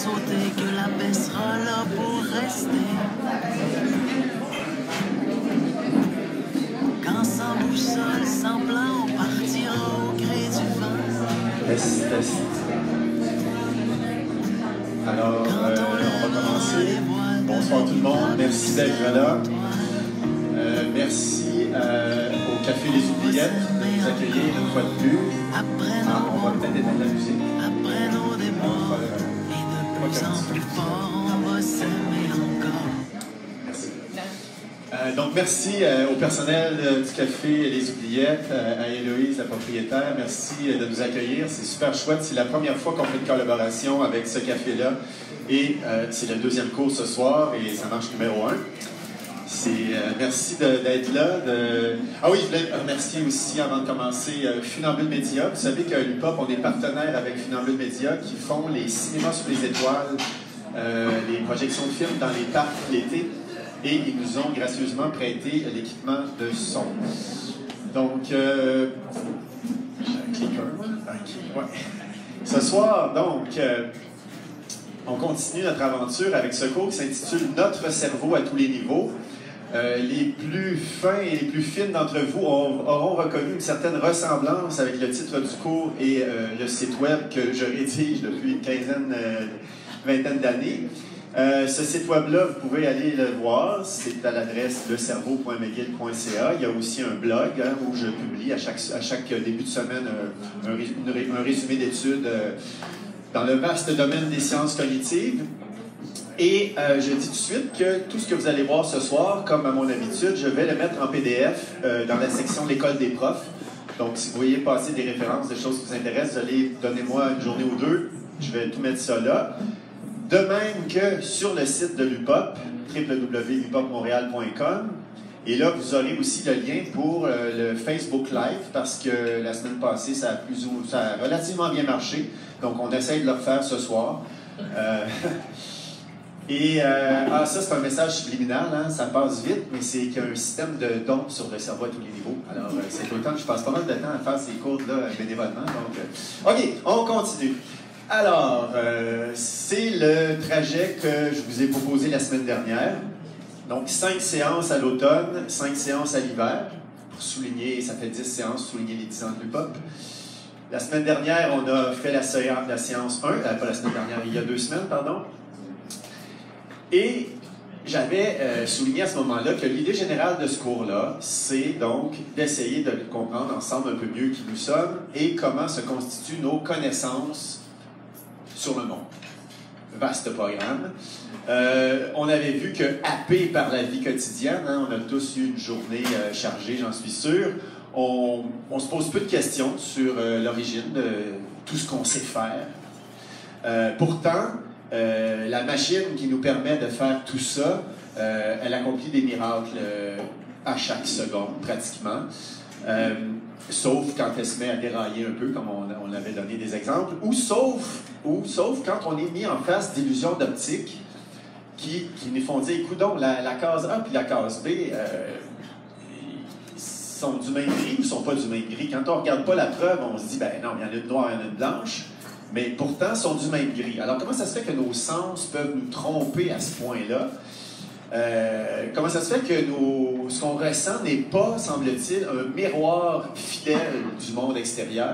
sauter, que la paix sera là pour rester. Quand sans boussole, sans plan, on partira au gré du vent. Test, test. Alors, on va commencer. Bonsoir tout le monde. Merci d'être là. Merci au Café Les Oubliettes de nous accueillir une fois de plus. On va peut-être éteindre la musique. Après nos déboires, et de plus en plus fort, on va s'aimer encore. Merci. Donc, merci au personnel du Café Les Oubliettes, à Héloïse, la propriétaire. Merci de nous accueillir. C'est super chouette. C'est la première fois qu'on fait une collaboration avec ce café-là. Et c'est le deuxième cours ce soir et ça marche numéro 1. Merci d'être là. Ah oui, je voulais remercier aussi, avant de commencer, Funambule Média. Vous savez qu'à l'UPOP, on est partenaire avec Funambule Média qui font les cinémas sur les étoiles, les projections de films dans les parcs l'été. Et ils nous ont gracieusement prêté l'équipement de son. Donc, j'ai un clicker, ouais. Ce soir, donc, on continue notre aventure avec ce cours qui s'intitule « Notre cerveau à tous les niveaux ». Les plus fins et les plus fines d'entre vous auront reconnu une certaine ressemblance avec le titre du cours et le site web que je rédige depuis une vingtaine d'années. Ce site web-là, vous pouvez aller le voir, c'est à l'adresse lecerveau.mcgill.ca. Il y a aussi un blog où je publie à chaque début de semaine un résumé d'études dans le vaste domaine des sciences cognitives. Et je dis tout de suite que tout ce que vous allez voir ce soir, comme à mon habitude, je vais le mettre en PDF dans la section de l'école des profs. Donc, si vous voyez passer des références, des choses qui vous intéressent, vous allez donnez-moi une journée ou deux, je vais tout mettre ça là. De même que sur le site de l'UPOP, www.upopmontréal.com. Et là, vous aurez aussi le lien pour le Facebook Live, parce que la semaine passée, ça a relativement bien marché. Donc, on essaye de le refaire ce soir. Ça, c'est un message subliminal, hein? Ça passe vite, mais c'est qu'il y a un système de dons sur le cerveau à tous les niveaux. Alors, c'est autant que je passe pas mal de temps à faire ces cours-là bénévolement. Donc, OK, on continue. Alors, c'est le trajet que je vous ai proposé la semaine dernière. Donc, 5 séances à l'automne, 5 séances à l'hiver. Pour souligner, ça fait 10 séances, souligner les 10 ans de l'UPOP. La semaine dernière, on a fait la séance 1, pas la semaine dernière, il y a 2 semaines, pardon. Et j'avais souligné à ce moment-là que l'idée générale de ce cours-là, c'est donc d'essayer de comprendre ensemble un peu mieux qui nous sommes et comment se constituent nos connaissances sur le monde. Vaste programme. On avait vu que, happé par la vie quotidienne, hein, on a tous eu une journée chargée, j'en suis sûr, on se pose peu de questions sur l'origine de tout ce qu'on sait faire. Pourtant, la machine qui nous permet de faire tout ça, elle accomplit des miracles à chaque seconde, pratiquement. Sauf quand elle se met à dérailler un peu, comme on avait donné des exemples, ou sauf quand on est mis en face d'illusions d'optique qui nous font dire, coudonc, la case A puis la case B sont du même gris ou sont pas du même gris. Quand on regarde pas la preuve, on se dit, ben non, il y en a une noire et il y en a une blanche, mais pourtant sont du même gris. Alors comment ça se fait que nos sens peuvent nous tromper à ce point-là? Comment ça se fait que ce qu'on ressent n'est pas, semble-t-il, un miroir fidèle du monde extérieur?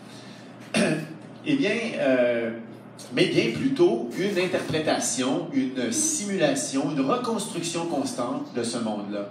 Eh bien, mais bien plutôt une interprétation, une simulation, une reconstruction constante de ce monde-là.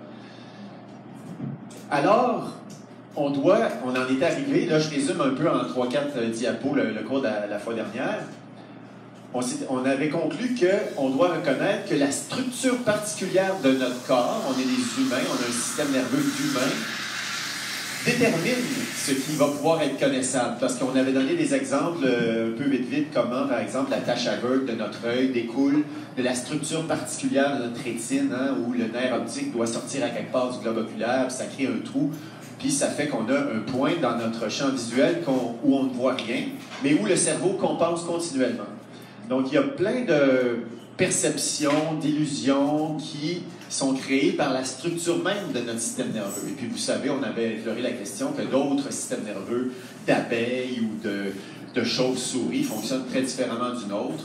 Alors, on en est arrivé, là je résume un peu en 3-4 diapos le cours de la fois dernière. On avait conclu qu'on doit reconnaître que la structure particulière de notre corps, on est des humains, on a un système nerveux humain, détermine ce qui va pouvoir être connaissable. Parce qu'on avait donné des exemples un peu vite, comment, par exemple, la tache aveugle de notre œil découle de la structure particulière de notre rétine, hein, où le nerf optique doit sortir à quelque part du globe oculaire, puis ça crée un trou, puis ça fait qu'on a un point dans notre champ visuel où on ne voit rien, mais où le cerveau compense continuellement. Donc, il y a plein de perceptions, d'illusions qui sont créées par la structure même de notre système nerveux. Et puis, vous savez, on avait effleuré la question que d'autres systèmes nerveux d'abeilles ou de chauves-souris fonctionnent très différemment du nôtre.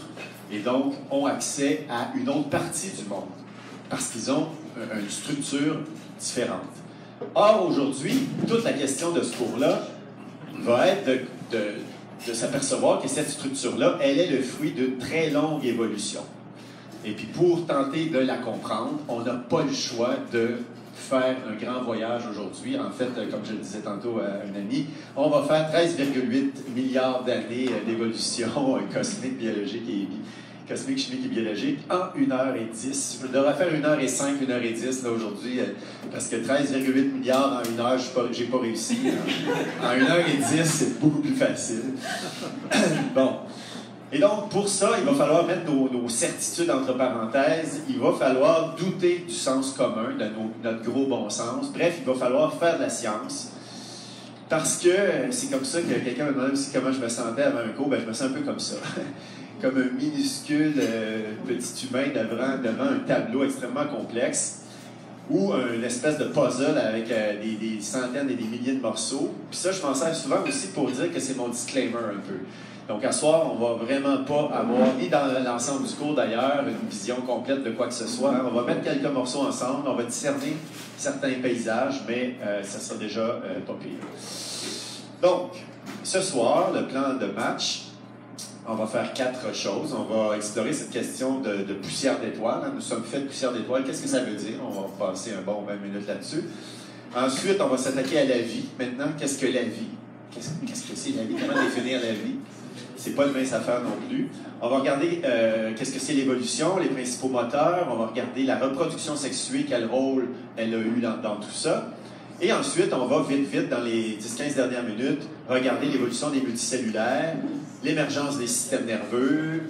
et donc ont accès à une autre partie du monde, parce qu'ils ont une structure différente. Or, aujourd'hui, toute la question de ce cours-là va être de s'apercevoir que cette structure-là, elle est le fruit d'une très longue évolution. Et puis, pour tenter de la comprendre, on n'a pas le choix de faire un grand voyage aujourd'hui. En fait, comme je le disais tantôt à un ami, on va faire 13,8 milliards d'années d'évolution cosmique, biologique et cosmique, chimique et biologique en 1h10. Je devrais faire 1h05, 1h10 là aujourd'hui, parce que 13,8 milliards en 1 heure, j'ai pas réussi. En 1h10, c'est beaucoup plus facile. Bon. Et donc, pour ça, il va falloir mettre nos certitudes entre parenthèses. Il va falloir douter du sens commun, de notre gros bon sens. Bref, il va falloir faire de la science. Parce que c'est comme ça que quelqu'un me demandait aussi comment je me sentais avant un cours. Ben, je me sens un peu comme ça. Comme un minuscule petit humain devant un tableau extrêmement complexe ou une espèce de puzzle avec des centaines et des milliers de morceaux. Puis ça, je m'en sers souvent aussi pour dire que c'est mon disclaimer un peu. Donc, à soir, on va vraiment pas avoir, ni dans l'ensemble du cours d'ailleurs, une vision complète de quoi que ce soit. Hein. On va mettre quelques morceaux ensemble, on va discerner certains paysages, mais ça sera déjà pas pire. Donc, ce soir, le plan de match, on va faire 4 choses. On va explorer cette question de poussière d'étoiles. Hein. Nous sommes faits de poussière d'étoiles. Qu'est-ce que ça veut dire? On va passer un bon 20 minutes là-dessus. Ensuite, on va s'attaquer à la vie. Maintenant, qu'est-ce que la vie? Qu'est-ce que c'est la vie? Comment définir la vie? C'est pas une mince affaire non plus. On va regarder qu'est-ce que c'est l'évolution, les principaux moteurs. On va regarder la reproduction sexuée, quel rôle elle a eu dans tout ça. Et ensuite, on va vite, dans les 10-15 dernières minutes, regarder l'évolution des multicellulaires, l'émergence des systèmes nerveux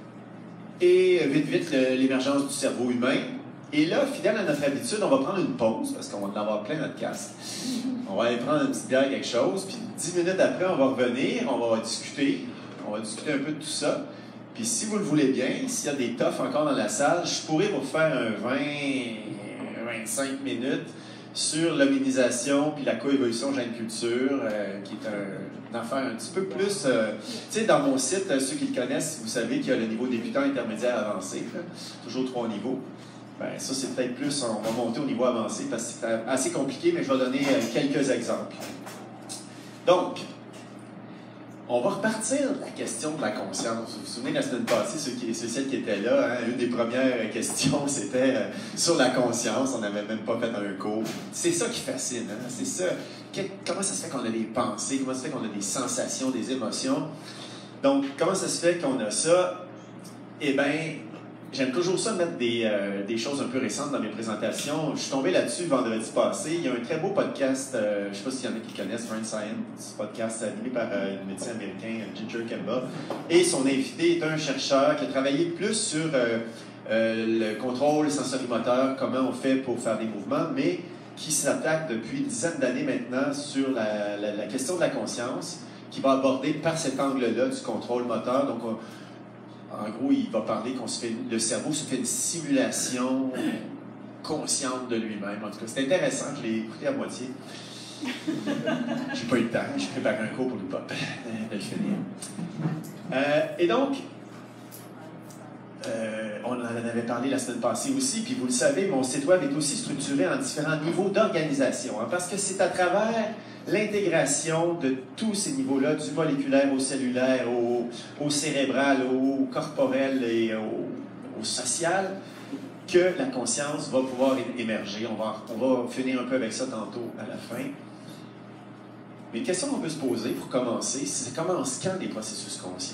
et vite, l'émergence du cerveau humain. Et là, fidèle à notre habitude, on va prendre une pause parce qu'on va en avoir plein notre casque. On va aller prendre une petite bière, quelque chose, puis 10 minutes après, on va revenir, on va discuter. On va discuter un peu de tout ça. Puis si vous le voulez bien, s'il y a des toughs encore dans la salle, je pourrais vous faire un 20-25 minutes sur l'hominisation puis la coévolution gène-culture, qui est une affaire un petit peu plus... tu sais, dans mon site, ceux qui le connaissent, vous savez qu'il y a le niveau débutant, intermédiaire, avancé. Là, toujours 3 niveaux. Ben, ça, c'est peut-être plus... On va monter au niveau avancé parce que c'est assez compliqué, mais je vais donner quelques exemples. Donc... On va repartir de la question de la conscience. Vous vous souvenez, la semaine passée, celles qui étaient là, hein, une des premières questions, c'était sur la conscience. On n'avait même pas fait un cours. C'est ça qui fascine. Hein? C'est ça. Comment ça se fait qu'on a des pensées? Comment ça se fait qu'on a des sensations, des émotions? Donc, comment ça se fait qu'on a ça? Eh bien, j'aime toujours ça mettre des choses un peu récentes dans mes présentations. Je suis tombé là-dessus vendredi passé. Il y a un très beau podcast, je ne sais pas s'il y en a qui connaissent, Brain Science, podcast animé par un médecin américain, Ginger Kemba. Et son invité est un chercheur qui a travaillé plus sur le contrôle sensorimoteur, comment on fait pour faire des mouvements, mais qui s'attaque depuis une dizaine d'années maintenant sur la question de la conscience, qui va aborder par cet angle-là du contrôle moteur. Donc, en gros, il va parler le cerveau se fait une simulation consciente de lui-même. En tout cas, c'est intéressant. Je l'ai écouté à moitié. J'ai pas eu le temps. J'ai préparé un cours pour le pop de le finir. Et donc, on en avait parlé la semaine passée aussi, puis vous le savez, mon site web est aussi structuré en différents niveaux d'organisation, hein, parce que c'est à travers l'intégration de tous ces niveaux-là, du moléculaire au cellulaire, au cérébral, au corporel et au social, que la conscience va pouvoir émerger. On va finir un peu avec ça tantôt à la fin. Mais une question qu'on peut se poser pour commencer, c'est ça commence quand les processus conscients?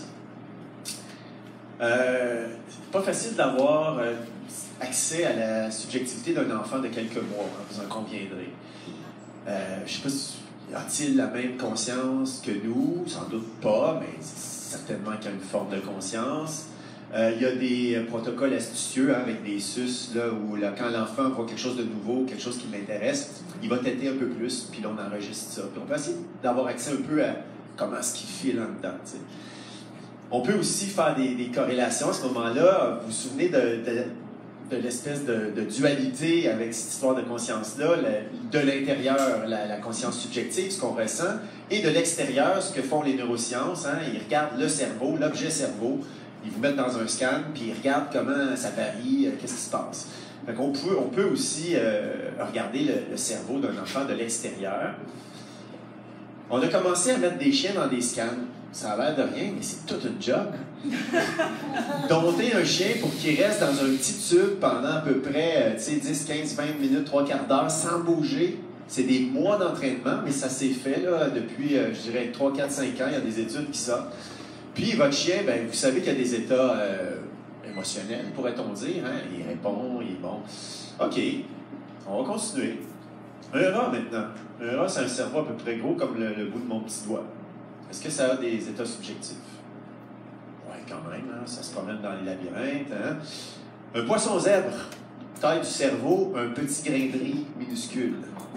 C'est pas facile d'avoir accès à la subjectivité d'un enfant de quelques mois, hein, vous en conviendrez. Je sais pas si a-t-il la même conscience que nous? Sans doute pas, mais certainement qu'il y a une forme de conscience. Il y a des protocoles astucieux hein, avec des SUS là, où quand l'enfant voit quelque chose de nouveau, quelque chose qui l'intéresse, il va têter un peu plus, puis là on enregistre ça. Puis on peut essayer d'avoir accès un peu à comment est-ce qu'il file en dedans. T'sais. On peut aussi faire des corrélations à ce moment-là. Vous vous souvenez de l'espèce de dualité avec cette histoire de conscience-là, de l'intérieur, la conscience subjective, ce qu'on ressent, et de l'extérieur, ce que font les neurosciences. Hein, ils regardent le cerveau, l'objet cerveau, ils vous mettent dans un scan, puis ils regardent comment ça varie, qu'est-ce qui se passe. Fait qu'on peut aussi regarder le cerveau d'un enfant de l'extérieur. On a commencé à mettre des chiens dans des scans. Ça a l'air de rien, mais c'est toute une job. Dompter un chien pour qu'il reste dans un petit tube pendant à peu près 10, 15, 20 minutes, 3 quarts d'heure, sans bouger. C'est des mois d'entraînement, mais ça s'est fait là, depuis, je dirais, 3, 4, 5 ans. Il y a des études qui sortent. Puis votre chien, ben, vous savez qu'il y a des états émotionnels, pourrait-on dire. Hein? Il répond, il est bon. OK, on va continuer. Un rat maintenant. Un rat, c'est un cerveau à peu près gros comme le bout de mon petit doigt. Est-ce que ça a des états subjectifs? Oui, quand même. Hein? Ça se promène dans les labyrinthes. Hein? Un poisson zèbre. Taille du cerveau, un petit grain de riz minuscule.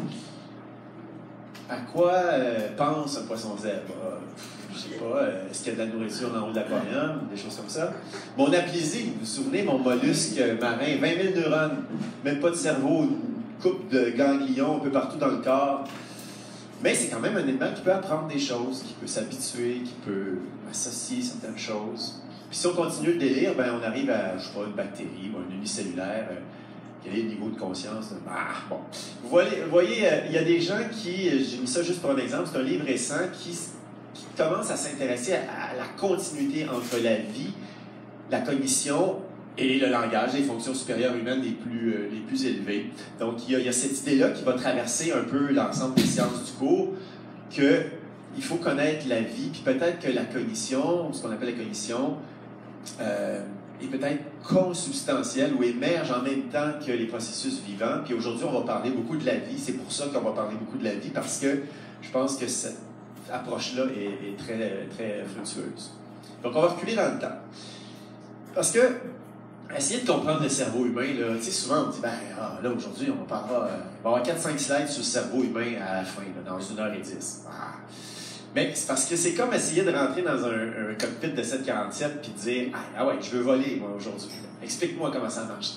À quoi pense un poisson zèbre? Je sais pas, est-ce qu'il y a de la nourriture en haut de l'aquarium, des choses comme ça? Mon aplysie, vous vous souvenez, mon mollusque marin, 20 000 neurones, même pas de cerveau, une coupe de ganglions un peu partout dans le corps. Mais c'est quand même un animal qui peut apprendre des choses, qui peut s'habituer, qui peut associer certaines choses. Puis si on continue le délire, ben on arrive à, je sais pas, une bactérie ou un unicellulaire. Quel est le niveau de conscience? Bon. Vous voyez, il y a des gens qui, j'ai mis ça juste pour un exemple, c'est un livre récent qui commence à s'intéresser à la continuité entre la vie, la cognition et le langage, les fonctions supérieures humaines les plus élevées. Donc, il y a cette idée-là qui va traverser un peu l'ensemble des sciences du cours, qu'il faut connaître la vie, puis peut-être que la cognition, ce qu'on appelle la cognition, est peut-être consubstantielle ou émerge en même temps que les processus vivants. Puis aujourd'hui, on va parler beaucoup de la vie. C'est pour ça qu'on va parler beaucoup de la vie, parce que je pense que cette approche-là est très, très fructueuse. Donc, on va reculer dans le temps. Parce que, essayer de comprendre le cerveau humain, là, tu sais, souvent, on dit, ben, là, aujourd'hui, on va avoir 4-5 slides sur le cerveau humain à la fin, là, dans 1h10. Mais c'est parce que c'est comme essayer de rentrer dans un cockpit de 747 puis de dire, ah ouais, je veux voler, moi, aujourd'hui. Explique-moi comment ça marche.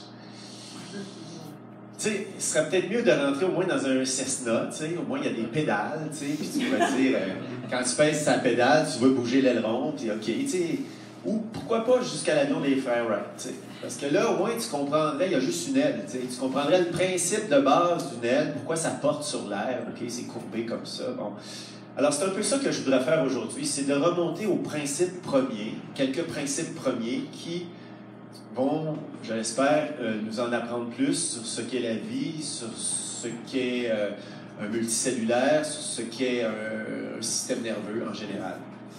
Tu sais, ce serait peut-être mieux de rentrer au moins dans un Cessna, tu sais, au moins il y a des pédales, tu sais, puis tu pourrais dire, quand tu pèses sa pédale, tu veux bouger l'aileron, puis OK, tu sais, ou pourquoi pas jusqu'à l'avion des frères Wright, tu sais. Parce que là, au moins, tu comprendrais, il y a juste une aile, tu sais, tu comprendrais le principe de base d'une aile, pourquoi ça porte sur l'air, OK, c'est courbé comme ça, bon. Alors, c'est un peu ça que je voudrais faire aujourd'hui, c'est de remonter aux principes premiers, quelques principes premiers qui vont, je l'espère, nous en apprendre plus sur ce qu'est la vie, sur ce qu'est un multicellulaire, sur ce qu'est un système nerveux en général.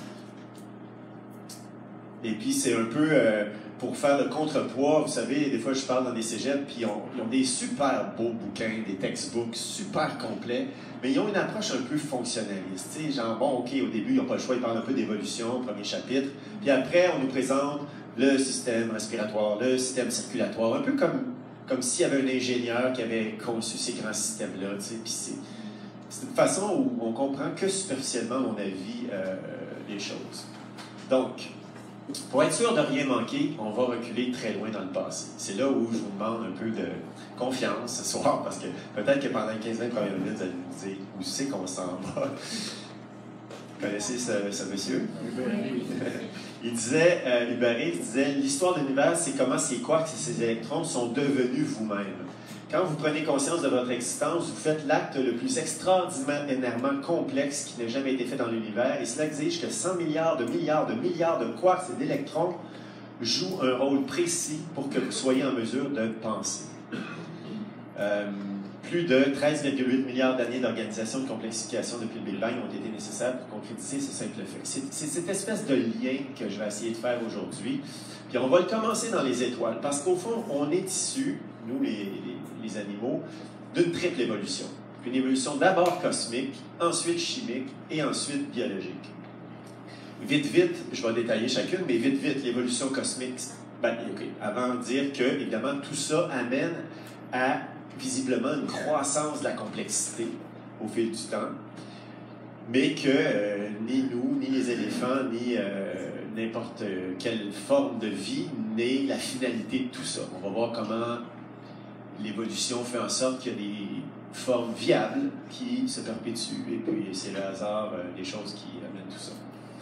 Et puis, c'est un peu pour faire le contrepoids. Vous savez, des fois, je parle dans des cégeps, puis ils ont des super beaux bouquins, des textbooks super complets, mais ils ont une approche un peu fonctionnaliste. Tu sais, genre, bon, OK, au début, ils n'ont pas le choix, ils parlent un peu d'évolution, premier chapitre, puis après, on nous présente le système respiratoire, le système circulatoire, un peu comme s'il y avait un ingénieur qui avait conçu ces grands systèmes-là, tu sais, puis c'est une façon où on comprend que superficiellement, à mon avis, les choses. Donc, pour être sûr de rien manquer, on va reculer très loin dans le passé. C'est là où je vous demande un peu de confiance ce soir, parce que peut-être que pendant les 15-20 premières minutes, vous allez nous dire où c'est qu'on s'en va. Vous connaissez ce monsieur? Il disait, Hubert disait, l'histoire de l'univers, c'est comment ces quarks et ces électrons sont devenus vous-même. Quand vous prenez conscience de votre existence, vous faites l'acte le plus extraordinairement complexe qui n'ait jamais été fait dans l'univers, et cela exige que 100 milliards de quarks et d'électrons jouent un rôle précis pour que vous soyez en mesure de penser. Plus de 13,8 milliards d'années d'organisation et de complexification depuis le Big Bang ont été nécessaires pour concrétiser ce simple fait. C'est cette espèce de lien que je vais essayer de faire aujourd'hui. Puis on va le commencer dans les étoiles, parce qu'au fond, on est issus, nous les animaux, d'une triple évolution. Une évolution d'abord cosmique, ensuite chimique et ensuite biologique. Vite, je vais détailler chacune, mais vite, l'évolution cosmique, avant de dire que, évidemment, tout ça amène à visiblement une croissance de la complexité au fil du temps, mais que ni nous, ni les éléphants, ni n'importe quelle forme de vie n'est la finalité de tout ça. On va voir comment l'évolution fait en sorte qu'il y a des formes viables qui se perpétuent, et puis c'est le hasard des choses qui amènent tout ça.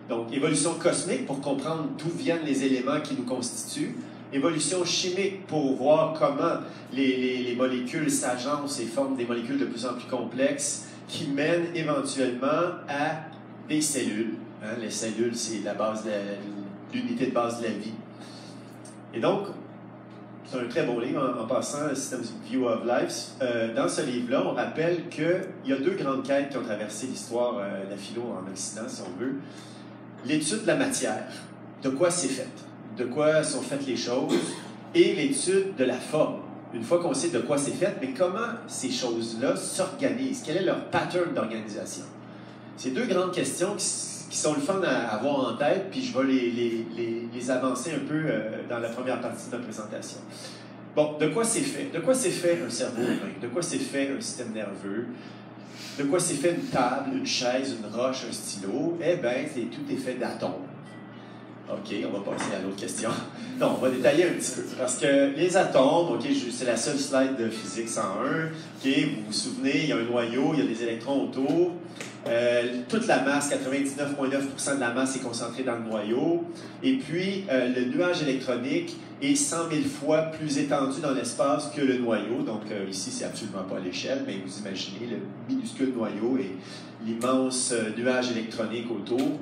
Donc, évolution cosmique pour comprendre d'où viennent les éléments qui nous constituent. Évolution chimique pour voir comment les molécules s'agencent et forment des molécules de plus en plus complexes qui mènent éventuellement à des cellules. Hein, les cellules, c'est l'unité de base de la vie. Et donc, c'est un très beau livre en passant, System View of Life. Dans ce livre-là, on rappelle qu'il y a deux grandes quêtes qui ont traversé l'histoire de la philo en Occident, si on veut. L'étude de la matière, de quoi c'est fait, de quoi sont faites les choses, et l'étude de la forme. Une fois qu'on sait de quoi c'est fait, mais comment ces choses-là s'organisent, quel est leur pattern d'organisation. C'est deux grandes questions qui sont le fun à avoir en tête, puis je vais les avancer un peu dans la première partie de la présentation. Bon, de quoi c'est fait? De quoi c'est fait un cerveau humain? De quoi c'est fait un système nerveux? De quoi c'est fait une table, une chaise, une roche, un stylo? Eh bien, tout est fait d'atomes. OK, on va passer à l'autre question. Non, on va détailler un petit peu. Parce que les atomes, OK, c'est la seule slide de physique 101. OK, vous vous souvenez, il y a un noyau, il y a des électrons autour. Toute la masse, 99,9% de la masse est concentrée dans le noyau. Et puis, le nuage électronique est 100 000 fois plus étendu dans l'espace que le noyau. Donc, ici, c'est absolument pas à l'échelle, mais vous imaginez le minuscule noyau et l'immense nuage électronique autour.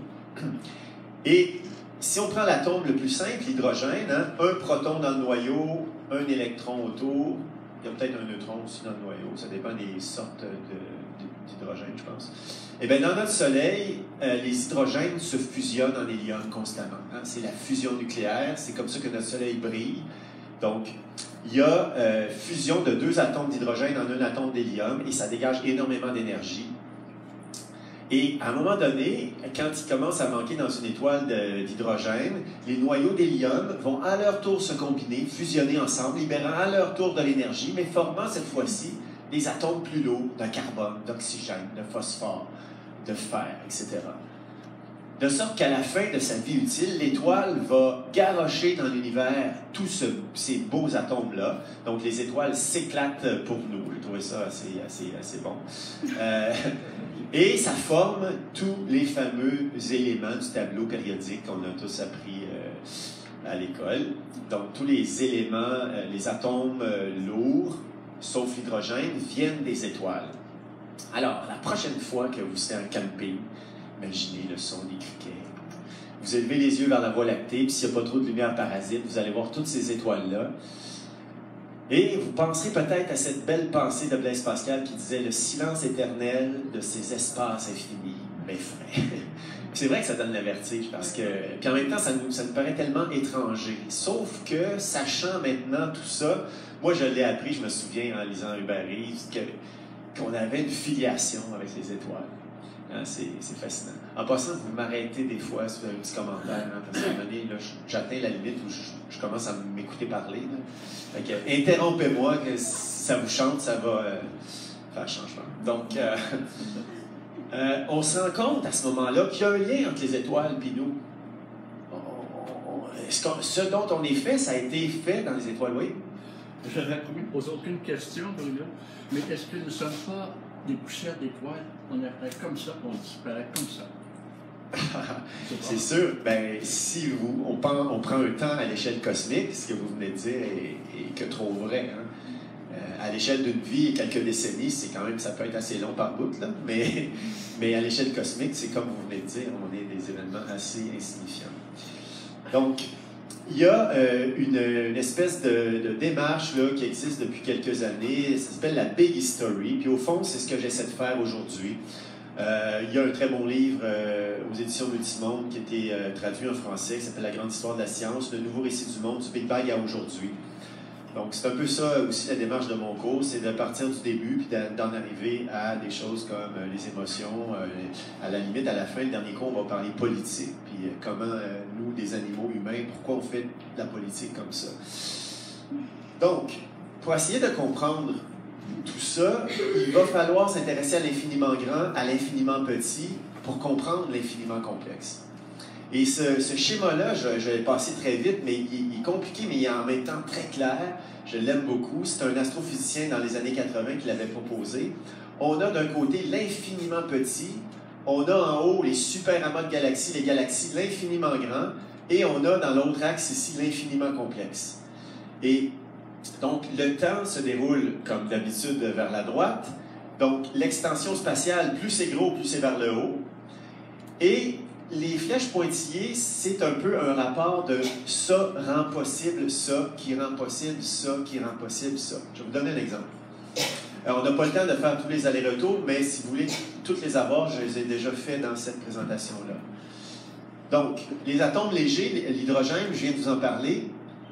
Et si on prend l'atome le plus simple, l'hydrogène, hein, un proton dans le noyau, un électron autour, il y a peut-être un neutron aussi dans le noyau, ça dépend des sortes d'hydrogène, je pense. Eh bien, dans notre Soleil, les hydrogènes se fusionnent en hélium constamment. Hein? C'est la fusion nucléaire, c'est comme ça que notre Soleil brille. Donc, il y a fusion de deux atomes d'hydrogène en un atome d'hélium et ça dégage énormément d'énergie. Et à un moment donné, quand il commence à manquer dans une étoile d'hydrogène, les noyaux d'hélium vont à leur tour se combiner, fusionner ensemble, libérant à leur tour de l'énergie, mais formant cette fois-ci des atomes plus lourds de carbone, d'oxygène, de phosphore, de fer, etc. De sorte qu'à la fin de sa vie utile, l'étoile va garrocher dans l'univers tous ces beaux atomes-là. Donc les étoiles s'éclatent pour nous. J'ai trouvé ça assez bon. Et ça forme tous les fameux éléments du tableau périodique qu'on a tous appris à l'école. Donc tous les éléments, les atomes lourds, sauf l'hydrogène, viennent des étoiles. Alors, la prochaine fois que vous serez en camping, imaginez le son des criquets. Vous élevez les yeux vers la Voie lactée, puis s'il n'y a pas trop de lumière parasite, vous allez voir toutes ces étoiles-là. Et vous penserez peut-être à cette belle pensée de Blaise Pascal qui disait « Le silence éternel de ces espaces infinis m'effraie ». C'est vrai que ça donne le vertige, parce que... Puis en même temps, ça nous paraît tellement étranger. Sauf que, sachant maintenant tout ça, moi je l'ai appris, je me souviens en lisant Hubert Reeves, qu'on avait une filiation avec les étoiles. Hein, c'est fascinant. En passant, vous m'arrêtez des fois sur un petit commentaire, hein, parce qu'à un moment donné, j'atteins la limite où je commence à m'écouter parler. Fait que, interrompez-moi, que ça vous chante, ça va faire changement. Donc, on se rend compte à ce moment-là qu'il y a un lien entre les étoiles et nous. Ce dont on est fait, ça a été fait dans les étoiles, oui. Je n'avais posé aucune question, Bruno, mais est-ce que nous ne sommes pas des poussières d'étoiles? On apparaît comme ça, on disparaît comme ça. C'est sûr. Ben, si on prend un temps à l'échelle cosmique, ce que vous venez de dire est que trop vrai. Hein? À l'échelle d'une vie et quelques décennies, c'est quand même, ça peut être assez long par bout, là, mais à l'échelle cosmique, c'est comme vous venez de dire, on est des événements assez insignifiants. Donc, il y a une espèce de démarche là, qui existe depuis quelques années, ça s'appelle la Big History, puis au fond, c'est ce que j'essaie de faire aujourd'hui. Il y a un très bon livre aux éditions Multimonde qui a été traduit en français, qui s'appelle La grande histoire de la science, le nouveau récit du monde, du Big Bang à aujourd'hui. Donc, c'est un peu ça aussi la démarche de mon cours, c'est de partir du début puis d'en arriver à des choses comme les émotions. À la limite, à la fin, le dernier cours, on va parler politique, puis comment nous, des animaux humains, pourquoi on fait de la politique comme ça. Donc, pour essayer de comprendre tout ça, il va falloir s'intéresser à l'infiniment grand, à l'infiniment petit, pour comprendre l'infiniment complexe. Et ce schéma-là, je vais passer très vite, mais il est compliqué, mais il est en même temps très clair. Je l'aime beaucoup. C'est un astrophysicien dans les années 80 qui l'avait proposé. On a d'un côté l'infiniment petit, on a en haut les super amas de galaxies, les galaxies l'infiniment grands, et on a dans l'autre axe ici l'infiniment complexe. Et donc, le temps se déroule comme d'habitude vers la droite. Donc, l'extension spatiale, plus c'est gros, plus c'est vers le haut. Et les flèches pointillées, c'est un peu un rapport de ça rend possible ça, qui rend possible ça, qui rend possible ça. Je vais vous donner un exemple. Alors, on n'a pas le temps de faire tous les allers-retours, mais si vous voulez toutes les avoir, je les ai déjà fait dans cette présentation-là. Donc, les atomes légers, l'hydrogène, je viens de vous en parler,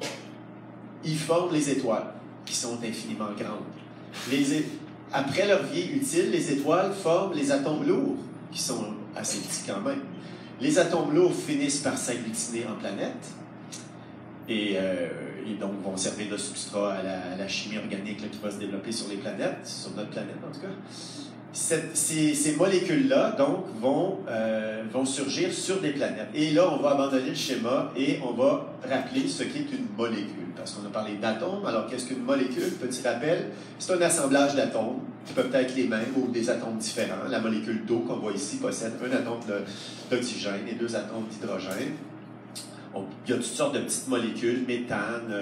ils forment les étoiles, qui sont infiniment grandes. Après leur vie utile, les étoiles forment les atomes lourds, qui sont assez petits quand même. Les atomes lourds finissent par s'agglutiner en planètes et donc vont servir de substrat à la chimie organique là, qui va se développer sur les planètes, sur notre planète en tout cas. Ces molécules-là, donc, vont surgir sur des planètes. Et là, on va abandonner le schéma et on va rappeler ce qu'est une molécule. Parce qu'on a parlé d'atomes. Alors, qu'est-ce qu'une molécule? Petit rappel, c'est un assemblage d'atomes qui peuvent être les mêmes ou des atomes différents. La molécule d'eau qu'on voit ici possède un atome d'oxygène et 2 atomes d'hydrogène. Il y a toutes sortes de petites molécules, méthane,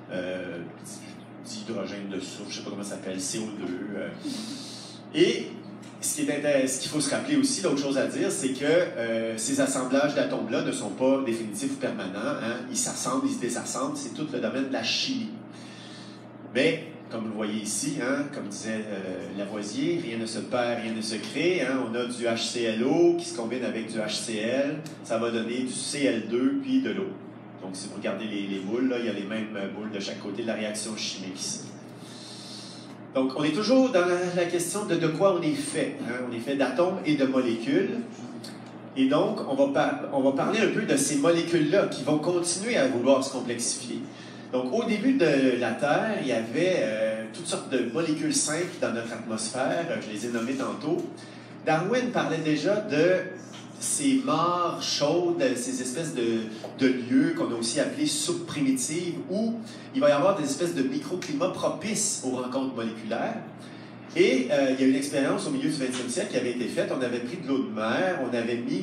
d'hydrogène de soufre, je ne sais pas comment ça s'appelle, CO2. Et ce qu'il faut se rappeler aussi, l'autre chose à dire, c'est que ces assemblages d'atomes-là ne sont pas définitifs ou permanents. Hein? Ils s'assemblent, ils se désassemblent, c'est tout le domaine de la chimie. Mais, comme vous le voyez ici, hein, comme disait Lavoisier, rien ne se perd, rien ne se crée. Hein? On a du HClO qui se combine avec du HCl, ça va donner du Cl2 puis de l'eau. Donc, si vous regardez les boules, là, il y a les mêmes boules de chaque côté de la réaction chimique ici. Donc, on est toujours dans la question de quoi on est fait. Hein? On est fait d'atomes et de molécules. Et donc, on va parler un peu de ces molécules-là qui vont continuer à vouloir se complexifier. Donc, au début de la Terre, il y avait toutes sortes de molécules simples dans notre atmosphère. Je les ai nommées tantôt. Darwin parlait déjà de ces mares chaudes, ces espèces de lieux qu'on a aussi appelés soupes primitives, où il va y avoir des espèces de microclimats propices aux rencontres moléculaires. Et il y a une expérience au milieu du 20e siècle qui avait été faite. On avait pris de l'eau de mer, on avait mis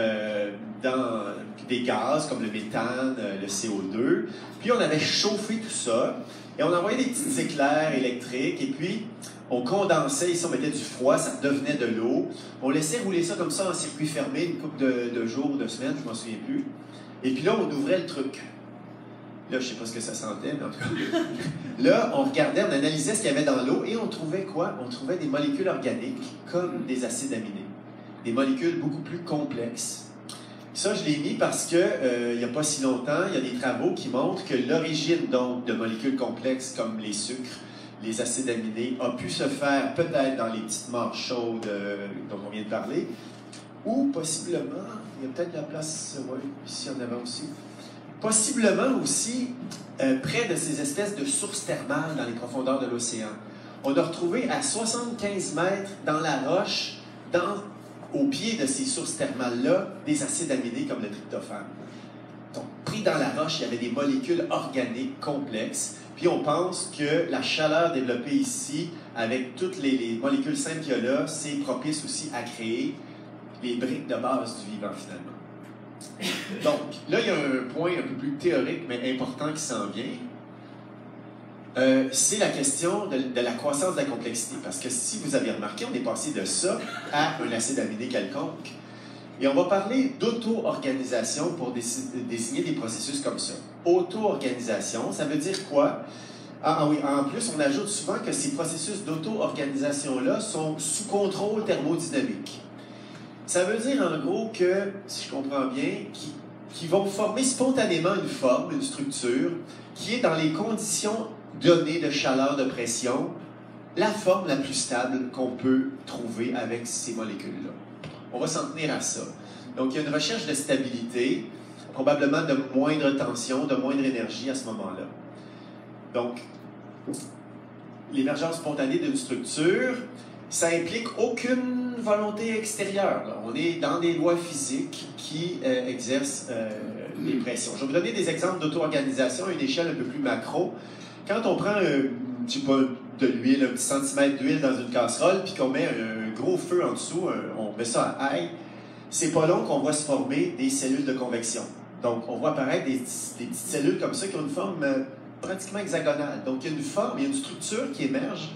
dans des gaz comme le méthane, le CO2, puis on avait chauffé tout ça, et on envoyait des petits éclairs électriques, et puis on condensait, ici on mettait du froid, ça devenait de l'eau. On laissait rouler ça comme ça en circuit fermé une couple de jours, de semaines, je ne m'en souviens plus. Et puis là, on ouvrait le truc. Là, je ne sais pas ce que ça sentait, mais en tout cas. Là, on regardait, on analysait ce qu'il y avait dans l'eau et on trouvait quoi? On trouvait des molécules organiques comme des acides aminés. Des molécules beaucoup plus complexes. Ça, je l'ai mis parce que il n'y a pas si longtemps, il y a des travaux qui montrent que l'origine donc de molécules complexes comme les sucres, les acides aminés, a pu se faire peut-être dans les petites mares chaudes dont on vient de parler, ou possiblement, il y a peut-être la place, ouais, ici en avant aussi, possiblement aussi près de ces espèces de sources thermales dans les profondeurs de l'océan. On a retrouvé à 75 mètres dans la roche, au pied de ces sources thermales-là, des acides aminés comme le tryptophane. Donc, pris dans la roche, il y avait des molécules organiques complexes. Puis on pense que la chaleur développée ici, avec toutes les molécules simples qu'il y a là, c'est propice aussi à créer les briques de base du vivant, finalement. Donc, là, il y a un point un peu plus théorique, mais important qui s'en vient. C'est la question de la croissance de la complexité. Parce que si vous avez remarqué, on est passé de ça à un acide aminé quelconque. Et on va parler d'auto-organisation pour désigner des processus comme ça. Auto-organisation, ça veut dire quoi? Oui, en plus, on ajoute souvent que ces processus d'auto-organisation-là sont sous contrôle thermodynamique. Ça veut dire en gros que, si je comprends bien, qui vont former spontanément une forme, une structure, qui est dans les conditions données de chaleur, de pression, la forme la plus stable qu'on peut trouver avec ces molécules-là. On va s'en tenir à ça. Donc, il y a une recherche de stabilité, probablement de moindre tension, de moindre énergie à ce moment-là. Donc, l'émergence spontanée d'une structure, ça implique aucune volonté extérieure. Là. On est dans des lois physiques qui exercent les pressions. Je vais vous donner des exemples d'auto-organisation à une échelle un peu plus macro. quand on prend, je sais pas, de l'huile, un petit centimètre d'huile dans une casserole, puis qu'on met un gros feu en dessous, on met ça à ail, c'est pas long qu'on voit se former des cellules de convection. Donc, on voit apparaître des petites cellules comme ça qui ont une forme pratiquement hexagonale. Donc, il y a une forme, il y a une structure qui émerge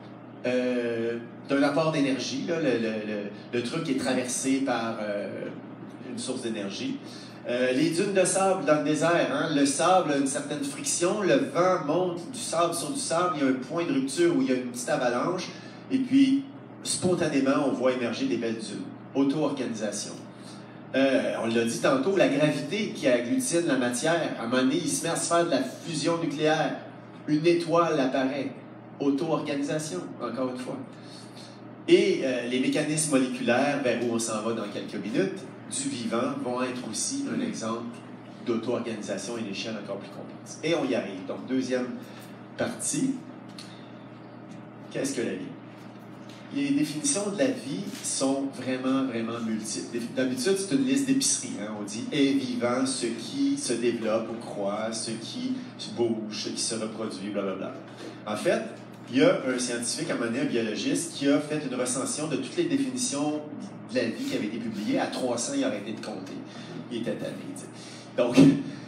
d'un apport d'énergie. Le truc est traversé par une source d'énergie. Les dunes de sable dans le désert, hein, le sable a une certaine friction, le vent monte du sable sur du sable, il y a un point de rupture où il y a une petite avalanche, et puis, spontanément, on voit émerger des belles dunes. Auto-organisation. On l'a dit tantôt, la gravité qui agglutine la matière, à un moment donné, il se met à se faire de la fusion nucléaire. Une étoile apparaît. Auto-organisation, encore une fois. Et les mécanismes moléculaires, vers où on s'en va dans quelques minutes, du vivant, vont être aussi un exemple d'auto-organisation à une échelle encore plus complexe. Et on y arrive. Donc, deuxième partie. Qu'est-ce que la vie? Les définitions de la vie sont vraiment, vraiment multiples. D'habitude, c'est une liste d'épicerie. Hein? On dit « est vivant ce qui se développe ou croît, ce qui bouge, ce qui se reproduit, blablabla. » En fait, il y a un scientifique, à un moment donné, un biologiste, qui a fait une recension de toutes les définitions de la vie qui avaient été publiées. À 300, il a arrêté de compter. Il était tanné. Donc,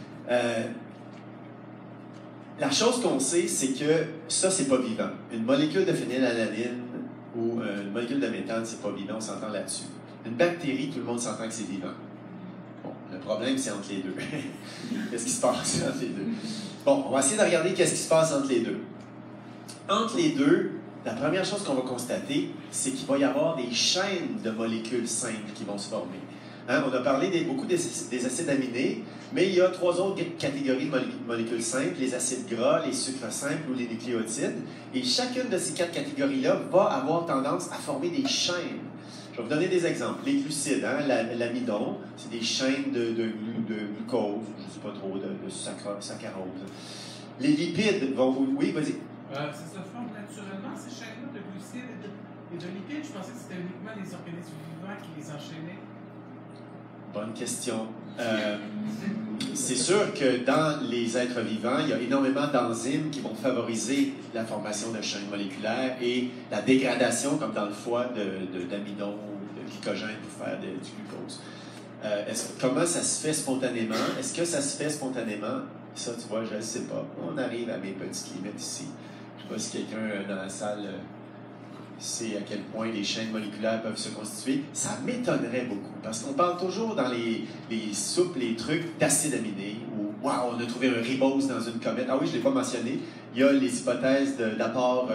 la chose qu'on sait, c'est que ça, c'est pas vivant. Une molécule de phénylalanine ou une molécule de méthane, c'est pas vivant, on s'entend là-dessus. Une bactérie, tout le monde s'entend que c'est vivant. Bon, le problème, c'est entre les deux. Qu'est-ce qui se passe entre les deux? Bon, on va essayer de regarder qu'est-ce qui se passe entre les deux. Entre les deux, la première chose qu'on va constater, c'est qu'il va y avoir des chaînes de molécules simples qui vont se former. Hein, on a parlé beaucoup des acides aminés, mais il y a 3 autres catégories de molécules simples, les acides gras, les sucres simples ou les nucléotides. Et chacune de ces 4 catégories-là va avoir tendance à former des chaînes. Je vais vous donner des exemples. Les glucides, hein, l'amidon, c'est des chaînes de glucose, je ne sais pas trop, de saccharose. Les lipides vont... Oui, vas-y. Ça se forme naturellement, ces chaînes-là de glucides et de lipides. Je pensais que c'était uniquement les organismes vivants qui les enchaînaient. Bonne question. C'est sûr que dans les êtres vivants, il y a énormément d'enzymes qui vont favoriser la formation de chaînes moléculaires et la dégradation, comme dans le foie, d'amidon ou de glycogène pour faire du glucose. Comment ça se fait spontanément? Est-ce que ça se fait spontanément? Ça, tu vois, je ne sais pas. On arrive à mes petites limites ici. Je ne sais pas si quelqu'un dans la salle sait à quel point les chaînes moléculaires peuvent se constituer. Ça m'étonnerait beaucoup, parce qu'on parle toujours dans les soupes, les trucs d'acides aminés, où wow, on a trouvé un ribose dans une comète. Ah oui, je ne l'ai pas mentionné. Il y a les hypothèses d'apport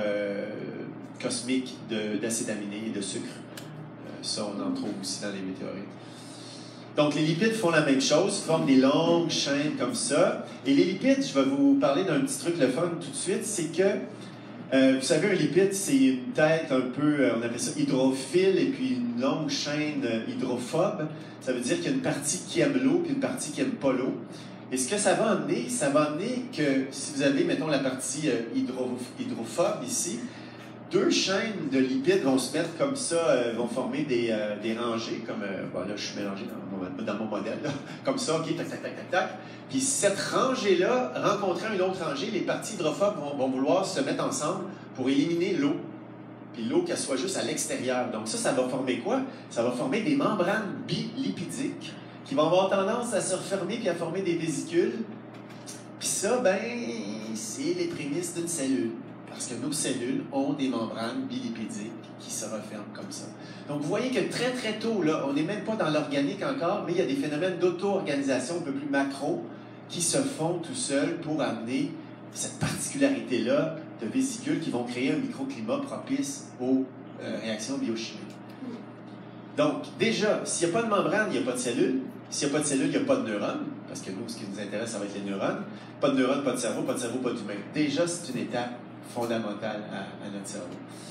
cosmique d'acides aminés et de sucre. Ça, on en trouve aussi dans les météorites. Donc, les lipides font la même chose, forment des longues chaînes comme ça. Et les lipides, je vais vous parler d'un petit truc le fun tout de suite, c'est que, vous savez, un lipide, c'est une tête un peu, on appelle ça hydrophile, et puis une longue chaîne hydrophobe. Ça veut dire qu'il y a une partie qui aime l'eau, puis une partie qui n'aime pas l'eau. Et ce que ça va amener que, si vous avez, mettons, la partie hydrophobe ici, 2 chaînes de lipides vont se mettre comme ça, vont former des rangées, comme, bon, là, je suis mélangé dans mon modèle, là, comme ça, ok, tac, tac, tac, tac, tac. Puis cette rangée-là, rencontrant une autre rangée, les parties hydrophobes vont vouloir se mettre ensemble pour éliminer l'eau. Puis l'eau, qu'elle soit juste à l'extérieur. Donc ça va former quoi? Ça va former des membranes bilipidiques qui vont avoir tendance à se refermer puis à former des vésicules. Puis ça, ben, c'est les prémices d'une cellule. Parce que nos cellules ont des membranes bilipidiques qui se referment comme ça. Donc, vous voyez que très, très tôt, là, on n'est même pas dans l'organique encore, mais il y a des phénomènes d'auto-organisation un peu plus macro qui se font tout seuls pour amener cette particularité-là de vésicules qui vont créer un microclimat propice aux réactions biochimiques. Donc, déjà, s'il n'y a pas de membrane, il n'y a pas de cellule. S'il n'y a pas de cellule, il n'y a pas de neurones. Parce que nous, ce qui nous intéresse, ça va être les neurones. Pas de neurones, pas de cerveau, pas d'humain. Déjà, c'est une étape fondamentale à notre cerveau.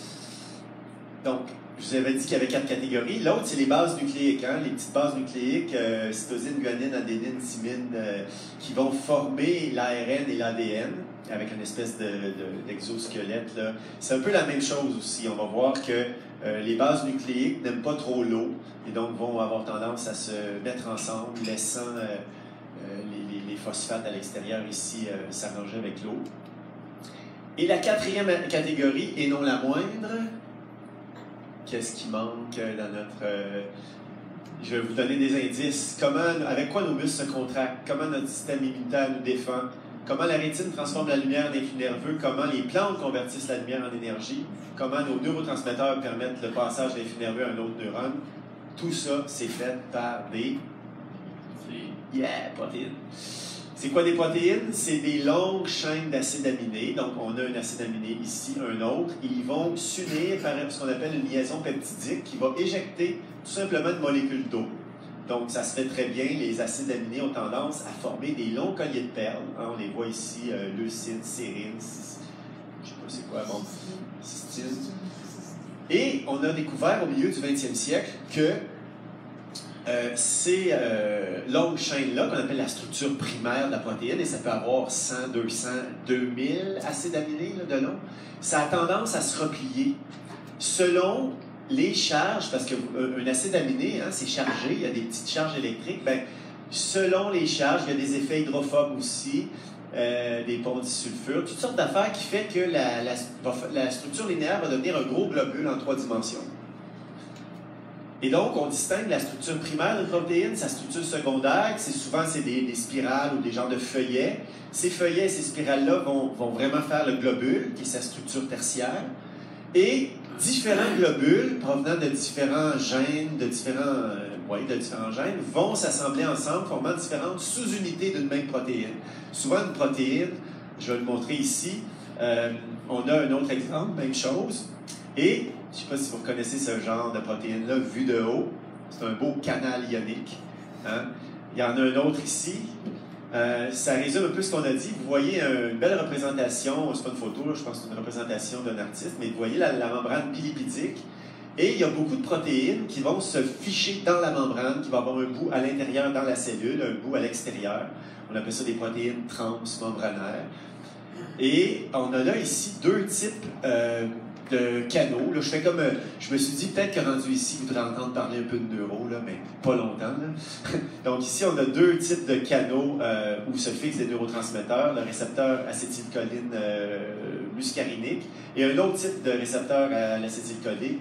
Donc, je vous avais dit qu'il y avait 4 catégories. L'autre, c'est les bases nucléiques. Hein? Les petites bases nucléiques, cytosine, guanine, adénine, thymine, qui vont former l'ARN et l'ADN avec une espèce d'exosquelette. C'est un peu la même chose aussi. On va voir que les bases nucléiques n'aiment pas trop l'eau et donc vont avoir tendance à se mettre ensemble, laissant les phosphates à l'extérieur ici s'arranger avec l'eau. Et la quatrième catégorie, et non la moindre, qu'est-ce qui manque dans notre... je vais vous donner des indices. Avec quoi nos muscles se contractent, comment notre système immunitaire nous défend, comment la rétine transforme la lumière en influx nerveux, comment les plantes convertissent la lumière en énergie, comment nos neurotransmetteurs permettent le passage de l'influx nerveux à un autre neurone. Tout ça, c'est fait par des protéines. C'est quoi des protéines? C'est des longues chaînes d'acides aminés. Donc, on a un acide aminé ici, un autre. Ils vont s'unir par ce qu'on appelle une liaison peptidique qui va éjecter tout simplement une molécule d'eau. Donc, ça se fait très bien. Les acides aminés ont tendance à former des longs colliers de perles. Hein, on les voit ici, leucine, sérine, je ne sais pas c'est quoi, bon, cystine. Et on a découvert au milieu du 20e siècle que ces longues chaînes-là, qu'on appelle la structure primaire de la protéine, et ça peut avoir 100, 200, 2000 acides aminés là, de long, ça a tendance à se replier selon les charges, parce qu'un acide aminé, hein, c'est chargé, il y a des petites charges électriques, ben, selon les charges, il y a des effets hydrophobes aussi, des ponts disulfure, toutes sortes d'affaires qui fait que la structure linéaire va devenir un gros globule en 3 dimensions. Et donc, on distingue la structure primaire d'une protéine, sa structure secondaire, c'est des spirales ou des genres de feuillets. Ces feuillets et ces spirales-là vont vraiment faire le globule, qui est sa structure tertiaire. Et différents globules provenant de différents gènes, de différents gènes, vont s'assembler ensemble, formant différentes sous-unités d'une même protéine. Souvent, une protéine, je vais le montrer ici, on a un autre exemple, même chose, et je ne sais pas si vous reconnaissez ce genre de protéine-là vu de haut. C'est un beau canal ionique. Hein? Il y en a un autre ici. Ça résume un peu ce qu'on a dit. Vous voyez une belle représentation, c'est pas une photo, là, je pense que c'est une représentation d'un artiste, mais vous voyez la membrane bilipidique. Et il y a beaucoup de protéines qui vont se ficher dans la membrane, qui vont avoir un bout à l'intérieur dans la cellule, un bout à l'extérieur. On appelle ça des protéines transmembranaires. Et on a là ici 2 types de canaux. Là, je me suis dit, peut-être que rendu ici, vous devriez entendre parler un peu de neuro, là, mais pas longtemps. Là. Donc ici, on a 2 types de canaux où se fixent des neurotransmetteurs, le récepteur acétylcholine muscarinique et un autre type de récepteur à l'acétylcholine,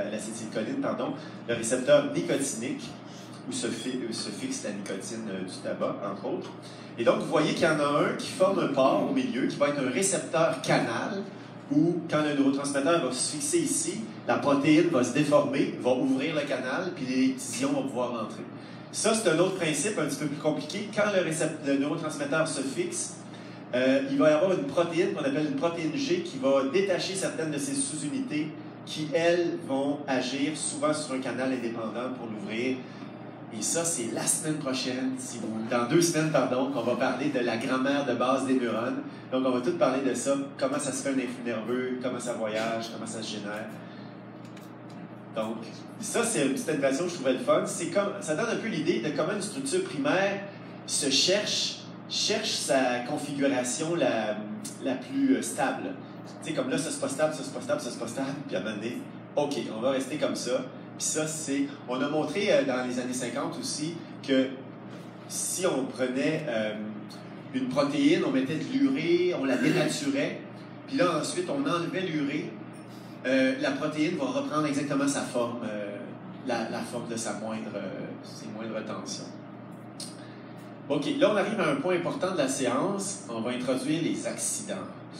le récepteur nicotinique, où se fixe la nicotine du tabac, entre autres. Et donc, vous voyez qu'il y en a un qui forme un port au milieu, qui va être un récepteur canal, où, quand le neurotransmetteur va se fixer ici, la protéine va se déformer, va ouvrir le canal, puis l'électrolysion va pouvoir entrer. Ça, c'est un autre principe un petit peu plus compliqué. Quand le neurotransmetteur se fixe, il va y avoir une protéine qu'on appelle une protéine G qui va détacher certaines de ses sous-unités qui, elles, vont agir souvent sur un canal indépendant pour l'ouvrir. Et ça, c'est la semaine prochaine, dans 2 semaines, pardon, qu'on va parler de la grammaire de base des neurones. Donc, on va tout parler de ça, comment ça se fait un influx nerveux, comment ça voyage, comment ça se génère. Donc, ça, c'est une petite animation que je trouvais le fun. Ça donne un peu l'idée de comment une structure primaire se cherche sa configuration la plus stable. Tu sais, comme là, ça c'est pas stable, ça c'est pas stable, ça c'est pas stable, puis à un moment donné, OK, on va rester comme ça. Puis ça, on a montré dans les années 50 aussi que si on prenait une protéine, on mettait de l'urée, on la dénaturait, puis là, ensuite, on enlevait l'urée, la protéine va reprendre exactement sa forme, la forme de ses moindres tensions. OK, là, on arrive à un point important de la séance. On va introduire les accidents.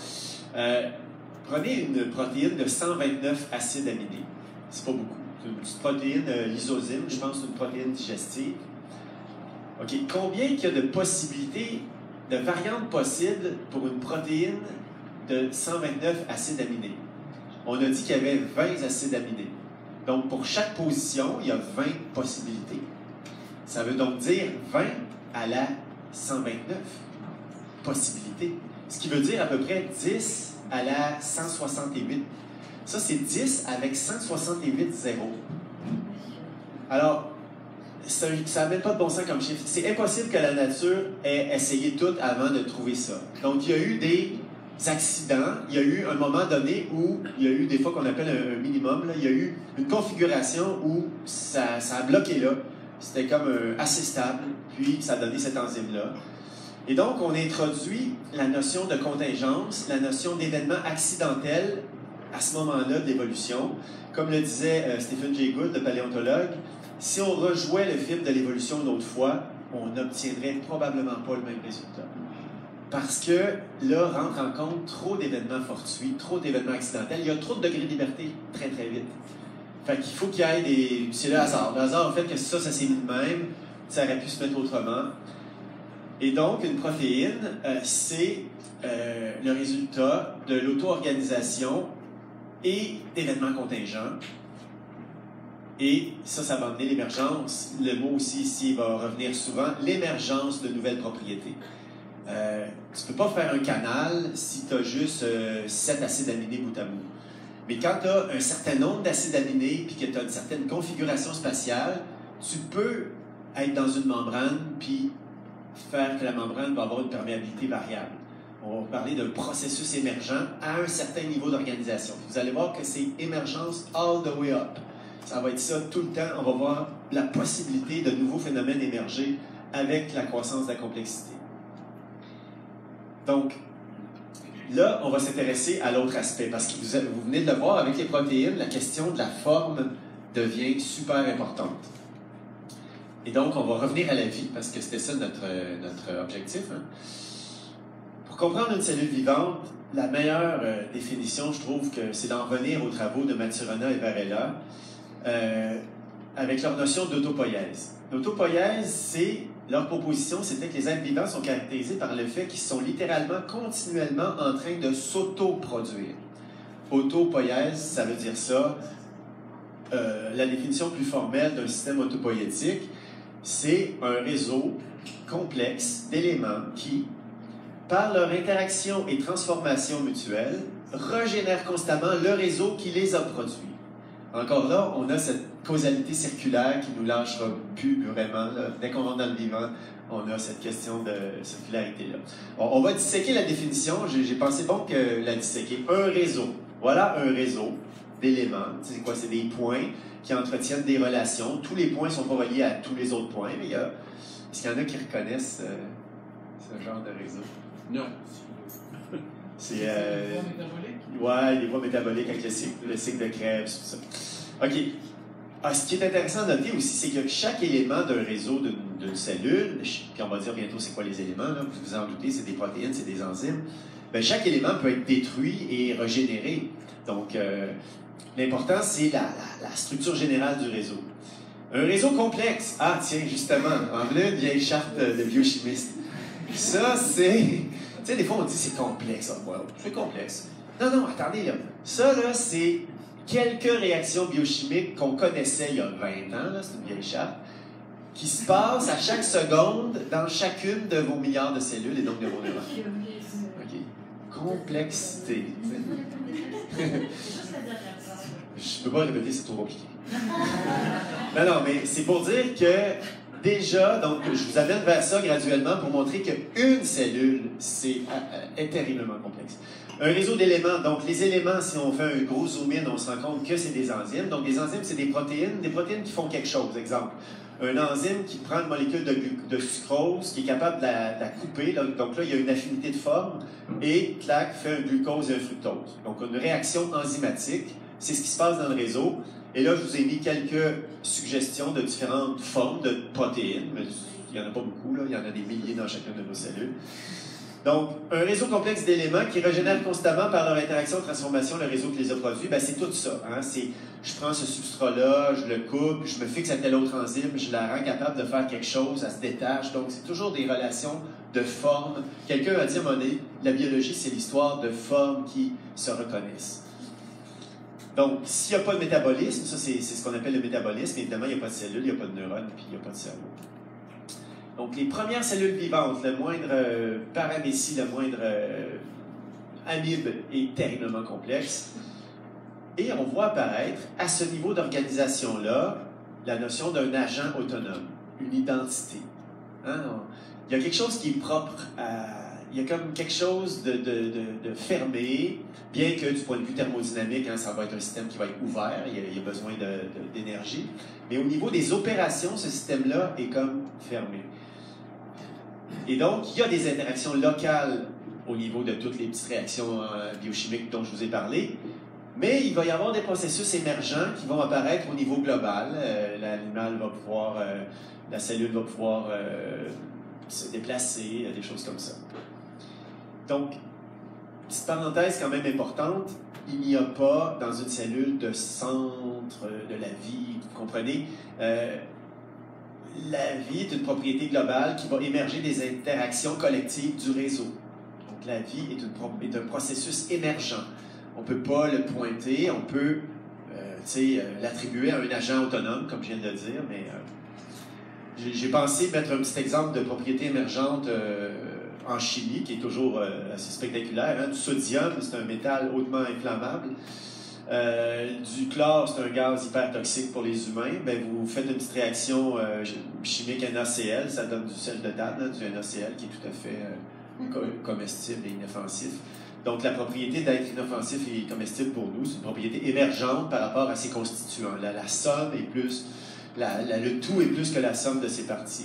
Prenez une protéine de 129 acides aminés. C'est pas beaucoup. C'est une petite protéine, lysozyme, je pense que c'est une protéine digestive. OK, combien il y a de possibilités, de variantes possibles pour une protéine de 129 acides aminés? On a dit qu'il y avait 20 acides aminés. Donc, pour chaque position, il y a 20 possibilités. Ça veut donc dire 20 à la 129 possibilités. Ce qui veut dire à peu près 10 à la 168. Ça, c'est 10 avec 168 zéros. Alors, ça n'amène pas de bon sens comme chiffre. C'est impossible que la nature ait essayé tout avant de trouver ça. Donc, il y a eu des accidents. Il y a eu un moment donné où il y a eu des fois qu'on appelle un minimum. Là, il y a eu une configuration où ça a bloqué là. C'était comme assez stable, puis ça a donné cette enzyme-là. Et donc, on introduit la notion de contingence, la notion d'événement accidentel à ce moment-là de l'évolution. Comme le disait Stephen Jay Gould, le paléontologue, si on rejouait le film de l'évolution une autre fois, on n'obtiendrait probablement pas le même résultat. Parce que là, rentre en compte trop d'événements fortuits, trop d'événements accidentels. Il y a trop de degrés de liberté très, très vite. Fait qu'il faut qu'il y ait des... C'est le hasard. Le hasard, en fait, que ça s'est mis de même. Ça aurait pu se mettre autrement. Et donc, une protéine, c'est le résultat de l'auto-organisation et d'événements contingents. Et ça va amener l'émergence. Le mot aussi ici va revenir souvent, l'émergence de nouvelles propriétés. Tu ne peux pas faire un canal si tu as juste 7 acides aminés bout à bout. Mais quand tu as un certain nombre d'acides aminés et que tu as une certaine configuration spatiale, tu peux être dans une membrane puis faire que la membrane va avoir une perméabilité variable. On va parler d'un processus émergent à un certain niveau d'organisation. Vous allez voir que c'est émergence all the way up. Ça va être ça tout le temps. On va voir la possibilité de nouveaux phénomènes émerger avec la croissance de la complexité. Donc, là, on va s'intéresser à l'autre aspect, parce que vous venez de le voir avec les protéines, la question de la forme devient super importante. Et donc, on va revenir à la vie, parce que c'était ça notre objectif. Hein? Pour comprendre une cellule vivante, la meilleure définition, je trouve que c'est d'en revenir aux travaux de Maturana et Varela, avec leur notion d'autopoïèse. L'autopoïèse, leur proposition, c'était que les êtres vivants sont caractérisés par le fait qu'ils sont littéralement, continuellement en train de s'autoproduire. Autopoïèse, ça veut dire ça. La définition plus formelle d'un système autopoïétique, c'est un réseau complexe d'éléments qui, par leur interaction et transformation mutuelle, régénèrent constamment le réseau qui les a produits. Encore là, on a cette causalité circulaire qui ne nous lâchera plus vraiment. Là. Dès qu'on rentre dans le vivant, on a cette question de circularité-là. On va disséquer la définition. J'ai pensé bon que la disséquer. Un réseau. Voilà un réseau d'éléments. C'est quoi? C'est des points qui entretiennent des relations. Tous les points ne sont pas reliés à tous les autres points, mais est-ce qu'il y en a qui reconnaissent ce genre de réseau? Non. C'est les voies métaboliques? Ouais, les voies métaboliques avec le cycle de Krebs, tout ça. OK. Ce qui est intéressant à noter aussi, c'est que chaque élément d'un réseau d'une cellule, puis on va dire bientôt c'est quoi les éléments, là, vous vous en doutez, c'est des protéines, c'est des enzymes, bien, chaque élément peut être détruit et régénéré. Donc, l'important, c'est la structure générale du réseau. Un réseau complexe. Ah, tiens, justement, en voilà une vieille charte de biochimiste. Ça, c'est... Tu sais, des fois, on dit c'est complexe. Oh, wow, c'est complexe. Non, attendez, là. Ça, là, c'est quelques réactions biochimiques qu'on connaissait il y a 20 ans, là, c'est une vieille charte, qui se passent à chaque seconde dans chacune de vos milliards de cellules et donc de vos neurones. OK. Complexité. Je peux pas répéter, c'est trop compliqué. Non, mais c'est pour dire que déjà, donc, je vous amène vers ça graduellement pour montrer qu'une cellule, est terriblement complexe. Un réseau d'éléments, donc les éléments, si on fait un gros zoom-in, on se rend compte que c'est des enzymes. Donc des enzymes, c'est des protéines qui font quelque chose. Exemple, un enzyme qui prend une molécule de sucrose, qui est capable de la couper. Donc là, il y a une affinité de forme, et clac, fait un glucose et un fructose. Donc une réaction enzymatique, c'est ce qui se passe dans le réseau. Et là, je vous ai mis quelques suggestions de différentes formes de protéines, mais il n'y en a pas beaucoup, là. Il y en a des milliers dans chacune de nos cellules. Donc, un réseau complexe d'éléments qui régénèrent constamment par leur interaction et transformation le réseau qui les a produits, ben, c'est tout ça. Hein? Je prends ce substrat-là, je le coupe, je me fixe à telle autre enzyme, je la rends capable de faire quelque chose, elle se détache. Donc, c'est toujours des relations de forme. Quelqu'un a dit à un moment donné, la biologie, c'est l'histoire de formes qui se reconnaissent. Donc, s'il n'y a pas de métabolisme, ça c'est ce qu'on appelle le métabolisme, évidemment, il n'y a pas de cellules, il n'y a pas de neurones, puis il n'y a pas de cerveau. Donc, les premières cellules vivantes, le moindre paramécie, le moindre amibe est terriblement complexe. Et on voit apparaître, à ce niveau d'organisation-là, la notion d'un agent autonome, une identité. Hein? Il y a quelque chose qui est propre à... Il y a comme quelque chose de fermé, bien que du point de vue thermodynamique, hein, ça va être un système qui va être ouvert, il y a besoin d'énergie. Mais au niveau des opérations, ce système-là est comme fermé. Et donc, il y a des interactions locales au niveau de toutes les petites réactions biochimiques dont je vous ai parlé, mais il va y avoir des processus émergents qui vont apparaître au niveau global. L'animal va pouvoir, la cellule va pouvoir se déplacer, des choses comme ça. Donc, petite parenthèse quand même importante, il n'y a pas dans une cellule de centre de la vie, vous comprenez? La vie est une propriété globale qui va émerger des interactions collectives du réseau. Donc la vie est un processus émergent. On ne peut pas le pointer, on peut l'attribuer à un agent autonome, comme je viens de le dire, mais j'ai pensé mettre un petit exemple de propriété émergente en chimie, qui est toujours assez spectaculaire. Hein? Du sodium, c'est un métal hautement inflammable. Du chlore, c'est un gaz hyper toxique pour les humains. Ben, vous faites une petite réaction chimique NaCl, ça donne du sel de table, du NaCl, qui est tout à fait comestible et inoffensif. Donc, la propriété d'être inoffensif et comestible pour nous, c'est une propriété émergente par rapport à ses constituants. La somme est plus, le tout est plus que la somme de ses parties.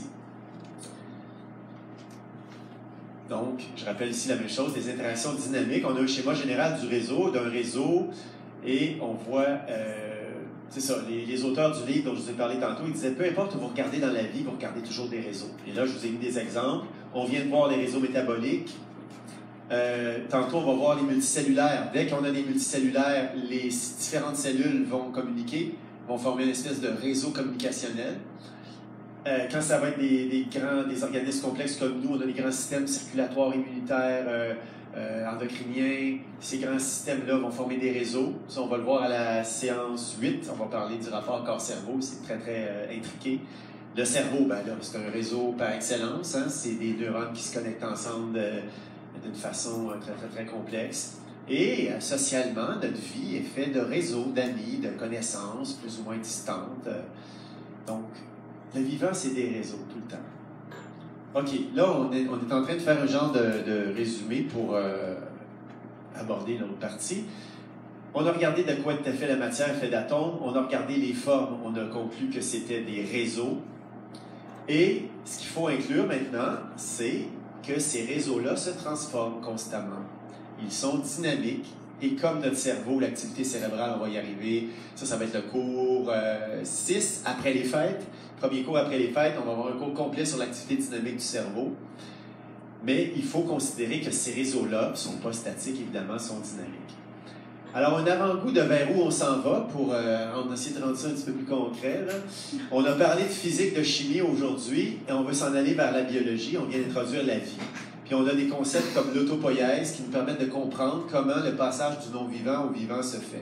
Donc, je rappelle ici la même chose, des interactions dynamiques. On a un schéma général du réseau, d'un réseau, et on voit, c'est ça, les auteurs du livre dont je vous ai parlé tantôt, ils disaient, peu importe où vous regardez dans la vie, vous regardez toujours des réseaux. Et là, je vous ai mis des exemples. On vient de voir les réseaux métaboliques. Tantôt, on va voir les multicellulaires. Dès qu'on a des multicellulaires, les différentes cellules vont communiquer, vont former une espèce de réseau communicationnel. Quand ça va être des organismes complexes comme nous, on a des grands systèmes circulatoires, immunitaires, endocriniens. Ces grands systèmes-là vont former des réseaux. Ça, on va le voir à la séance 8. On va parler du rapport corps-cerveau. C'est très, très intriqué. Le cerveau, ben là, c'est un réseau par excellence. Hein? C'est des neurones qui se connectent ensemble d'une façon très, très, très complexe. Et socialement, notre vie est faite de réseaux, d'amis, de connaissances plus ou moins distantes. Donc, le vivant, c'est des réseaux tout le temps. OK, là, on est en train de faire un genre de résumé pour aborder l'autre partie. On a regardé de quoi était fait la matière, fait d'atomes. On a regardé les formes. On a conclu que c'était des réseaux. Et ce qu'il faut inclure maintenant, c'est que ces réseaux-là se transforment constamment. Ils sont dynamiques. Et comme notre cerveau, l'activité cérébrale, on va y arriver. Ça va être le cours 6 après les fêtes. Premier cours après les fêtes, on va avoir un cours complet sur l'activité dynamique du cerveau. Mais il faut considérer que ces réseaux-là ne sont pas statiques, évidemment, sont dynamiques. Alors, un avant-goût de vers où on s'en va pour on essayer de rendre ça un petit peu plus concret. Là. On a parlé de physique, de chimie aujourd'hui, et on veut s'en aller vers la biologie. On vient d'introduire la vie. Puis on a des concepts comme l'autopoïèse qui nous permettent de comprendre comment le passage du non-vivant au vivant se fait.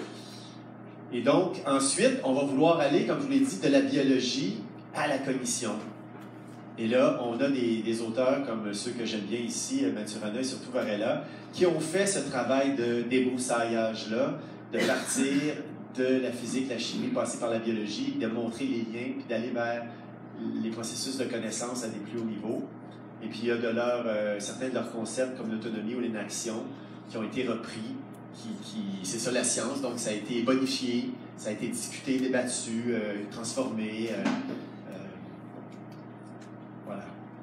Et donc, ensuite, on va vouloir aller, comme je vous l'ai dit, de la biologie à la cognition. Et là, on a des auteurs comme ceux que j'aime bien ici, Maturana et surtout Varela, qui ont fait ce travail de débroussaillage-là, de partir de la physique, la chimie, passer par la biologie, de montrer les liens, puis d'aller vers les processus de connaissance à des plus hauts niveaux. Et puis, il y a certains de leurs concepts, comme l'autonomie ou l'inaction, qui ont été repris. C'est ça la science, donc ça a été bonifié, ça a été discuté, débattu, transformé. Voilà.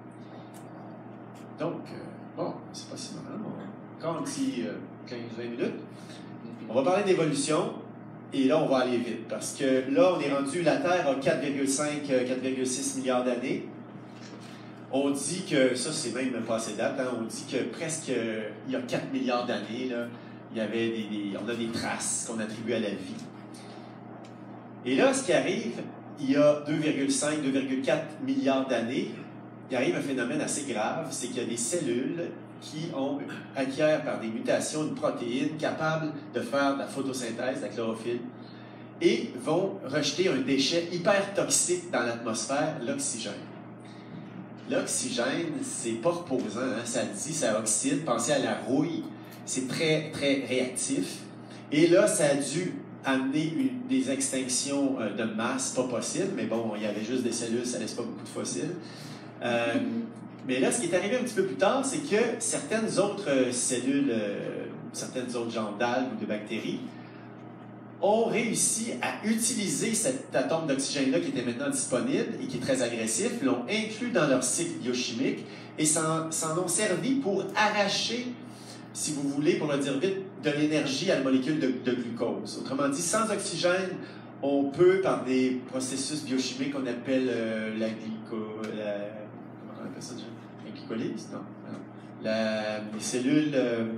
Donc, bon, c'est pas si mal. Encore un petit 15-20 minutes. On va parler d'évolution, et là, on va aller vite, parce que là, on est rendu, la Terre a 4,5-4,6 milliards d'années. On dit que, ça c'est même pas assez date, hein, on dit que presque, il y a 4 milliards d'années, là, il y avait on a des traces qu'on attribue à la vie. Et là, ce qui arrive, il y a 2,5-2,4 milliards d'années, il arrive un phénomène assez grave, c'est qu'il y a des cellules qui acquièrent par des mutations une protéine capable de faire de la photosynthèse, de la chlorophylle, et vont rejeter un déchet hyper toxique dans l'atmosphère, l'oxygène. L'oxygène, c'est pas reposant, hein? Ça dit, ça oxyde. Pensez à la rouille, c'est très, très réactif. Et là, ça a dû amener des extinctions de masse pas possibles, mais bon, il y avait juste des cellules, ça laisse pas beaucoup de fossiles. Mais là, ce qui est arrivé un petit peu plus tard, c'est que certaines autres cellules, certaines autres genres d'algues ou de bactéries ont réussi à utiliser cet atome d'oxygène-là qui était maintenant disponible et qui est très agressif, l'ont inclus dans leur cycle biochimique et s'en ont servi pour arracher, si vous voulez, pour le dire vite, de l'énergie à la molécule de glucose. Autrement dit, sans oxygène, on peut, par des processus biochimiques qu'on appelle comment on appelle ça déjà? La glycolyse? Non. Les cellules...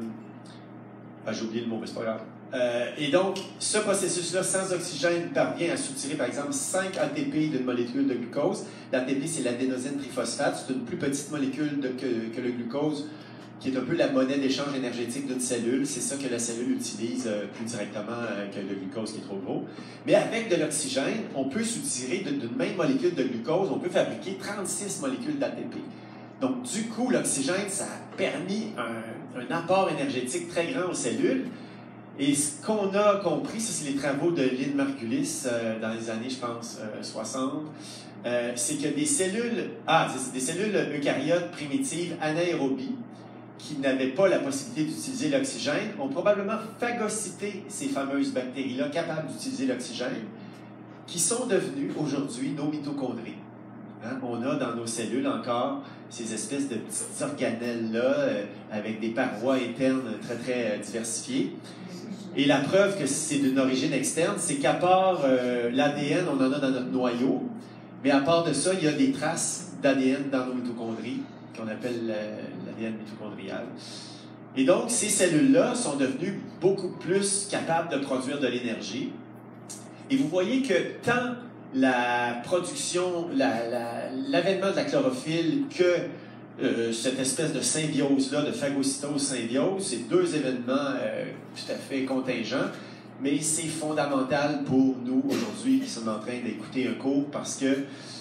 j'ai oublié le mot, mais c'est pas grave. Et donc, ce processus-là, sans oxygène, parvient à soutirer, par exemple, 5 ATP d'une molécule de glucose. L'ATP, c'est l'adénosine triphosphate. C'est une plus petite molécule que le glucose, qui est un peu la monnaie d'échange énergétique d'une cellule. C'est ça que la cellule utilise plus directement que le glucose qui est trop gros. Mais avec de l'oxygène, on peut soutirer d'une même molécule de glucose, on peut fabriquer 36 molécules d'ATP. Donc, du coup, l'oxygène, ça a permis un apport énergétique très grand aux cellules. Et ce qu'on a compris, ça c'est les travaux de Lynn Margulis dans les années, je pense, 60, c'est que des cellules eucaryotes primitives anaérobies qui n'avaient pas la possibilité d'utiliser l'oxygène ont probablement phagocyté ces fameuses bactéries-là capables d'utiliser l'oxygène, qui sont devenues aujourd'hui nos mitochondries. Hein? On a dans nos cellules encore ces espèces de petites organelles-là avec des parois internes très, très diversifiées. Et la preuve que c'est d'une origine externe, c'est qu'à part l'ADN, on en a dans notre noyau, mais à part de ça, il y a des traces d'ADN dans nos mitochondries, qu'on appelle l'ADN mitochondrial. Et donc, ces cellules-là sont devenues beaucoup plus capables de produire de l'énergie. Et vous voyez que tant la production, l'avènement de la chlorophylle que cette espèce de symbiose-là, de phagocytose-symbiose, c'est deux événements tout à fait contingents, mais c'est fondamental pour nous aujourd'hui qui sommes en train d'écouter un cours parce que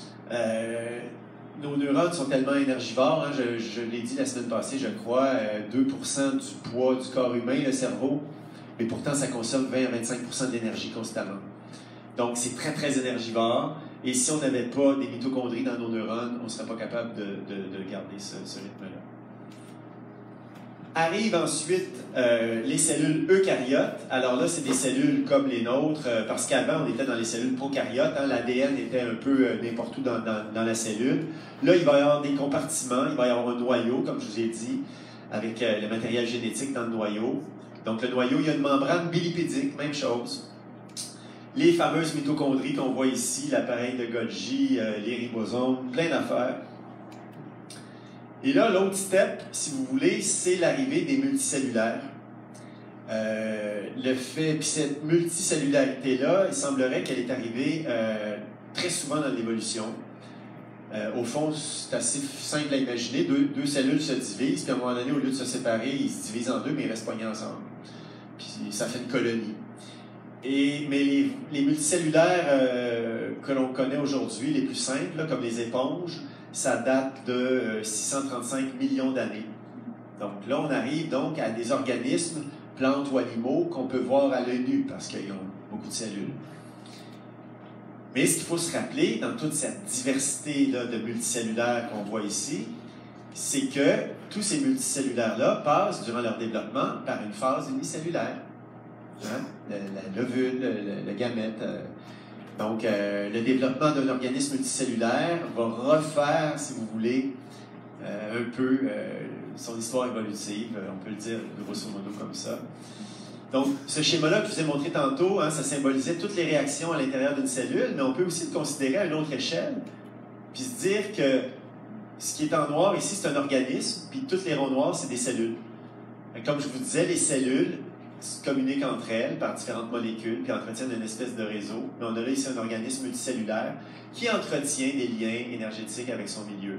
nos neurones sont tellement énergivores, hein, je l'ai dit la semaine passée, je crois, 2% du poids du corps humain, le cerveau, mais pourtant ça consomme 20 à 25% d'énergie constamment. Donc c'est très très énergivore, et si on n'avait pas des mitochondries dans nos neurones, on ne serait pas capable de garder ce rythme-là. Arrivent ensuite les cellules eucaryotes. Alors là, c'est des cellules comme les nôtres, parce qu'avant, on était dans les cellules prokaryotes. Hein, l'ADN était un peu n'importe où dans la cellule. Là, il va y avoir des compartiments, il va y avoir un noyau, comme je vous ai dit, avec le matériel génétique dans le noyau. Donc, le noyau, il y a une membrane bilipédique, même chose. Les fameuses mitochondries qu'on voit ici, l'appareil de Golgi, les ribosomes, plein d'affaires. Et là, l'autre step, si vous voulez, c'est l'arrivée des multicellulaires. Puis cette multicellularité-là, il semblerait qu'elle est arrivée très souvent dans l'évolution. Au fond, c'est assez simple à imaginer. Deux cellules se divisent, puis à un moment donné, au lieu de se séparer, ils se divisent en deux, mais ils restent pognés ensemble. Puis ça fait une colonie. Mais les multicellulaires que l'on connaît aujourd'hui, les plus simples, là, comme les éponges, ça date de 635 millions d'années. Donc là, on arrive donc à des organismes, plantes ou animaux, qu'on peut voir à l'œil nu, parce qu'ils ont beaucoup de cellules. Mais ce qu'il faut se rappeler, dans toute cette diversité-là de multicellulaires qu'on voit ici, c'est que tous ces multicellulaires-là passent, durant leur développement, par une phase unicellulaire. Hein? L'ovule, le gamète. Donc, le développement d'un organisme multicellulaire va refaire, si vous voulez, un peu son histoire évolutive, on peut le dire grosso modo comme ça. Donc, ce schéma-là que je vous ai montré tantôt, hein, ça symbolisait toutes les réactions à l'intérieur d'une cellule, mais on peut aussi le considérer à une autre échelle, puis se dire que ce qui est en noir ici, c'est un organisme, puis toutes les ronds noirs, c'est des cellules. Comme je vous disais, les cellules se communiquent entre elles par différentes molécules, puis entretiennent une espèce de réseau. Mais on a là ici un organisme multicellulaire qui entretient des liens énergétiques avec son milieu.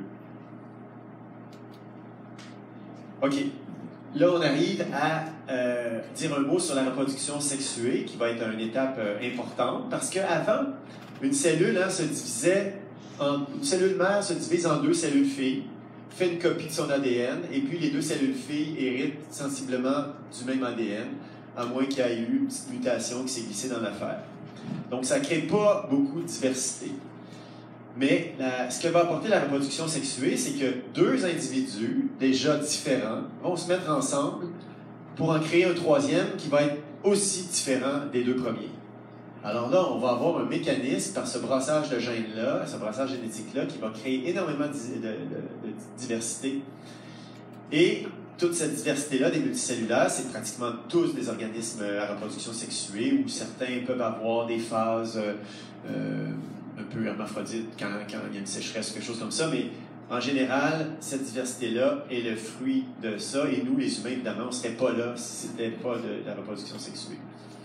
OK. Là, on arrive à dire un mot sur la reproduction sexuée, qui va être une étape importante, parce qu'avant, une cellule une cellule mère se divise en deux cellules filles, fait une copie de son ADN, et puis les deux cellules filles héritent sensiblement du même ADN, à moins qu'il y ait eu une petite mutation qui s'est glissée dans l'affaire. Donc, ça ne crée pas beaucoup de diversité. Mais ce que va apporter la reproduction sexuée, c'est que deux individus, déjà différents, vont se mettre ensemble pour en créer un troisième qui va être aussi différent des deux premiers. Alors là, on va avoir un mécanisme par ce brassage de gènes-là, ce brassage génétique-là, qui va créer énormément de diversité. Et toute cette diversité-là des multicellulaires, c'est pratiquement tous des organismes à reproduction sexuée, où certains peuvent avoir des phases un peu hermaphrodites quand il y a une sécheresse ou quelque chose comme ça, mais en général, cette diversité-là est le fruit de ça, et nous, les humains, évidemment, on ne serait pas là si ce n'était pas de la reproduction sexuée.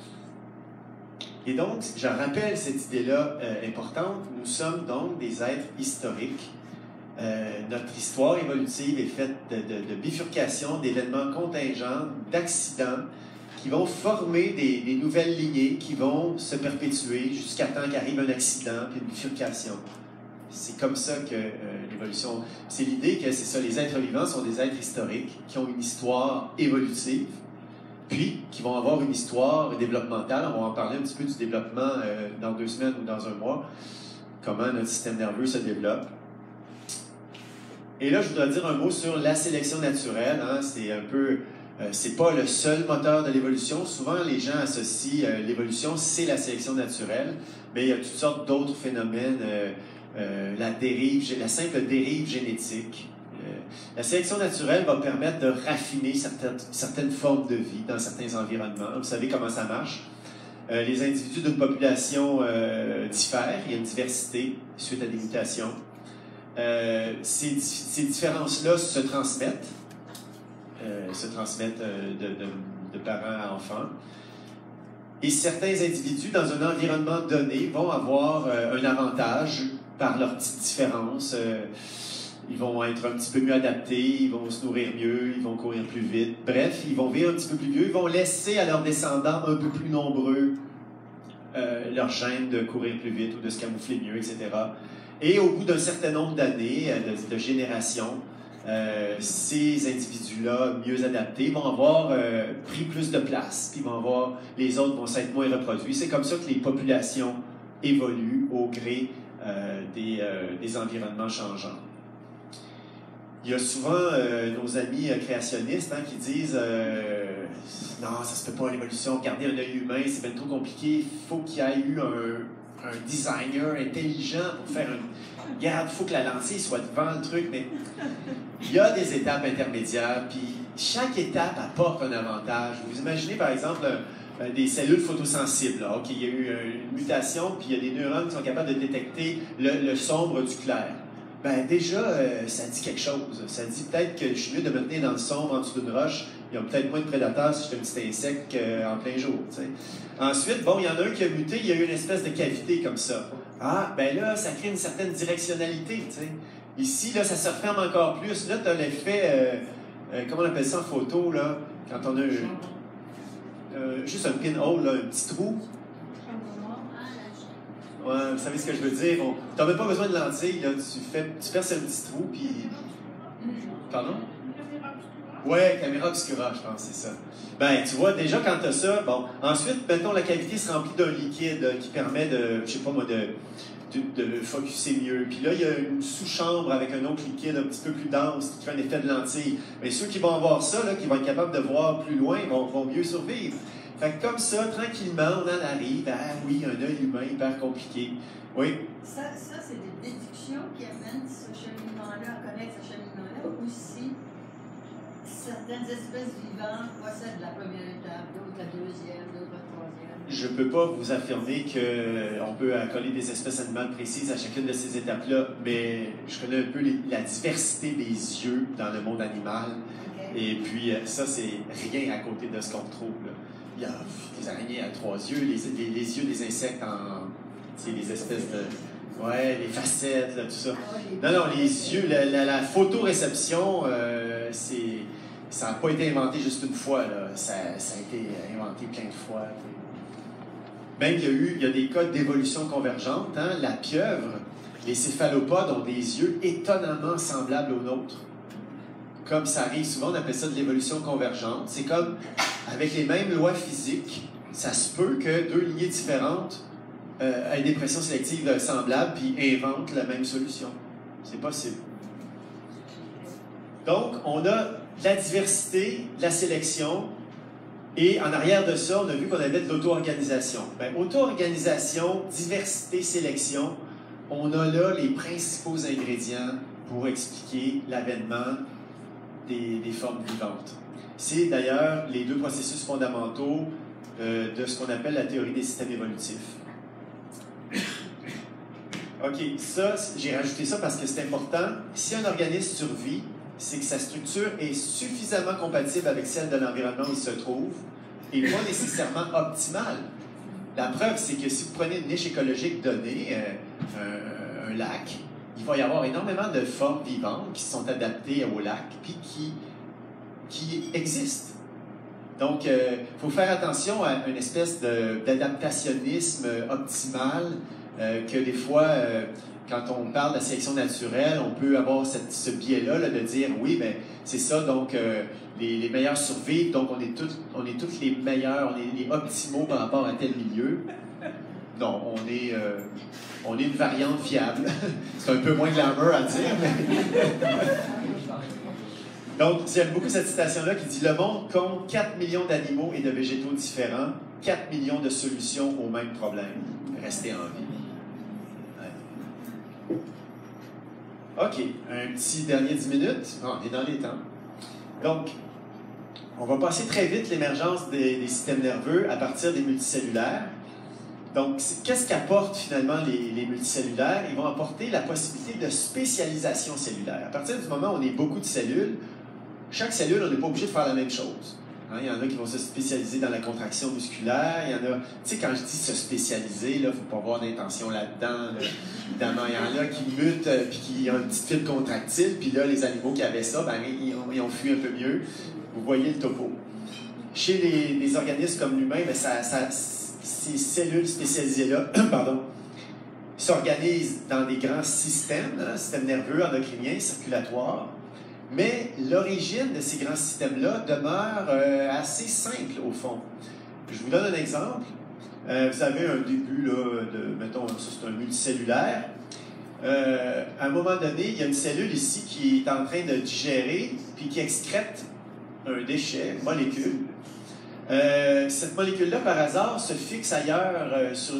Et donc, je rappelle cette idée-là importante, nous sommes donc des êtres historiques. Notre histoire évolutive est faite de bifurcations, d'événements contingents, d'accidents, qui vont former des nouvelles lignées qui vont se perpétuer jusqu'à temps qu'arrive un accident puis une bifurcation. C'est comme ça que l'évolution... C'est l'idée que c'est ça, les êtres vivants sont des êtres historiques qui ont une histoire évolutive, puis qui vont avoir une histoire développementale. On va en parler un petit peu du développement dans 2 semaines ou dans 1 mois, comment notre système nerveux se développe. Et là, je voudrais dire un mot sur la sélection naturelle. Hein. C'est un peu... c'est pas le seul moteur de l'évolution. Souvent, les gens associent l'évolution, c'est la sélection naturelle, mais il y a toutes sortes d'autres phénomènes. La simple dérive génétique. La sélection naturelle va permettre de raffiner certaines formes de vie dans certains environnements. Vous savez comment ça marche. Les individus d'une population diffèrent. Il y a une diversité suite à des mutations. Ces différences-là se transmettent. De parents à enfants. Et certains individus, dans un environnement donné, vont avoir un avantage par leurs petites différences. Ils vont être un petit peu mieux adaptés, ils vont se nourrir mieux, ils vont courir plus vite. Bref, ils vont vivre un petit peu plus vieux, ils vont laisser à leurs descendants un peu plus nombreux leur gène de courir plus vite ou de se camoufler mieux, etc. Et au bout d'un certain nombre d'années, de générations, ces individus-là, mieux adaptés, vont avoir pris plus de place, puis les autres vont s'être moins reproduits. C'est comme ça que les populations évoluent au gré des environnements changeants. Il y a souvent nos amis créationnistes qui disent non, ça se peut pas l'évolution, garder un œil humain, c'est bien trop compliqué, il faut qu'il y ait eu un designer intelligent pour faire une... Regarde, il faut que la lentille soit devant le truc, mais il y a des étapes intermédiaires, puis chaque étape apporte un avantage. Vous imaginez, par exemple, des cellules photosensibles. Là. OK, il y a eu une mutation, puis il y a des neurones qui sont capables de détecter le sombre du clair. Ben déjà, ça dit quelque chose. Ça dit peut-être que je suis mieux de me tenir dans le sombre, en dessous d'une roche. Il y a peut-être moins de prédateurs si je suis un petit insecte en plein jour. T'sais. Ensuite, bon, il y en a un qui a muté, il y a eu une espèce de cavité comme ça. Ah, ben là, ça crée une certaine directionnalité. T'sais. Ici, là, ça se referme encore plus. Là, tu as l'effet, comment on appelle ça en photo, là, quand on a juste un pinhole, là, un petit trou. Ouais, vous savez ce que je veux dire? Tu n'as même pas besoin de lentilles, là. Tu perces un petit trou, puis... Pardon? Ouais, caméra obscura, je pense, c'est ça. Ben, tu vois, déjà, quand tu as ça, bon... Ensuite, mettons, la cavité se remplit d'un liquide qui permet de, je sais pas moi, de focusser mieux. Puis là, il y a une sous-chambre avec un autre liquide un petit peu plus dense qui fait un effet de lentille. Mais ceux qui vont avoir ça, là, qui vont être capables de voir plus loin, vont mieux survivre. Fait que comme ça, tranquillement, on en arrive à, oui, un œil humain hyper compliqué. Oui? Ça c'est des déductions qui amènent ce cheminement-là, à connaître ce cheminement-là, ou si certaines espèces vivantes possèdent la première étape, d'autres la deuxième, d'autres la troisième. Je ne peux pas vous affirmer qu'on peut accoler des espèces animales précises à chacune de ces étapes-là, mais je connais un peu la diversité des yeux dans le monde animal. Okay. Et puis, ça, c'est rien à côté de ce qu'on trouve, là. Il y a des araignées à 3 yeux, les yeux des insectes c'est des espèces de... Ouais, les facettes, là, tout ça. Non, les yeux, la photoréception, ça n'a pas été inventé juste une fois, là. Ça a été inventé plein de fois. Même il y a des cas d'évolution convergente. Hein? La pieuvre, les céphalopodes ont des yeux étonnamment semblables aux nôtres. Comme ça arrive souvent, on appelle ça de l'évolution convergente. C'est comme, avec les mêmes lois physiques, ça se peut que 2 lignées différentes aient des pressions sélectives semblables puis inventent la même solution. C'est possible. Donc, on a la diversité, la sélection Et en arrière de ça, on a vu qu'on avait de l'auto-organisation. Bien, auto-organisation, diversité, sélection, on a là les principaux ingrédients pour expliquer l'avènement des formes vivantes. C'est d'ailleurs les deux processus fondamentaux de ce qu'on appelle la théorie des systèmes évolutifs. OK, ça, j'ai rajouté ça parce que c'est important. Si un organisme survit, c'est que sa structure est suffisamment compatible avec celle de l'environnement où il se trouve et pas nécessairement optimale. La preuve, c'est que si vous prenez une niche écologique donnée, un lac, il va y avoir énormément de formes vivantes qui sont adaptées au lac puis qui existent. Donc, il faut faire attention à une espèce d'adaptationnisme optimal que des fois, quand on parle de la sélection naturelle, on peut avoir ce biais-là là, de dire oui, ben c'est ça, donc les meilleurs survivent, donc on est tous les meilleurs, on est les optimaux par rapport à tel milieu. Non, on est une variante fiable. C'est un peu moins glamour à dire, mais... Donc, j'aime beaucoup cette citation-là qui dit « Le monde compte 4 millions d'animaux et de végétaux différents, 4 millions de solutions au même problème. Restez en vie. » OK, un petit dernier 10 minutes. On est dans les temps. Donc, on va passer très vite l'émergence des systèmes nerveux à partir des multicellulaires. Donc, qu'est-ce qu'apportent finalement les multicellulaires? Ils vont apporter la possibilité de spécialisation cellulaire. À partir du moment où on est beaucoup de cellules, chaque cellule, on n'est pas obligé de faire la même chose. Hein, il y en a qui vont se spécialiser dans la contraction musculaire. Il y en a, tu sais, quand je dis se spécialiser, il ne faut pas avoir d'intention là-dedans. Là. Évidemment, il y en a qui mutent puis qui ont une petite fibre contractile. Puis là, les animaux qui avaient ça, ben, ils ont fui un peu mieux. Vous voyez le topo. Chez les organismes comme l'humain, ben, ces cellules spécialisées-là pardon, s'organisent dans des grands systèmes, hein, systèmes nerveux, endocriniens, circulatoires. Mais l'origine de ces grands systèmes-là demeure assez simple, au fond. Je vous donne un exemple. Vous avez un début, là, mettons, ça c'est un multicellulaire. À un moment donné, il y a une cellule ici qui est en train de digérer, puis qui excrète un déchet, une molécule. Cette molécule-là, par hasard, se fixe ailleurs sur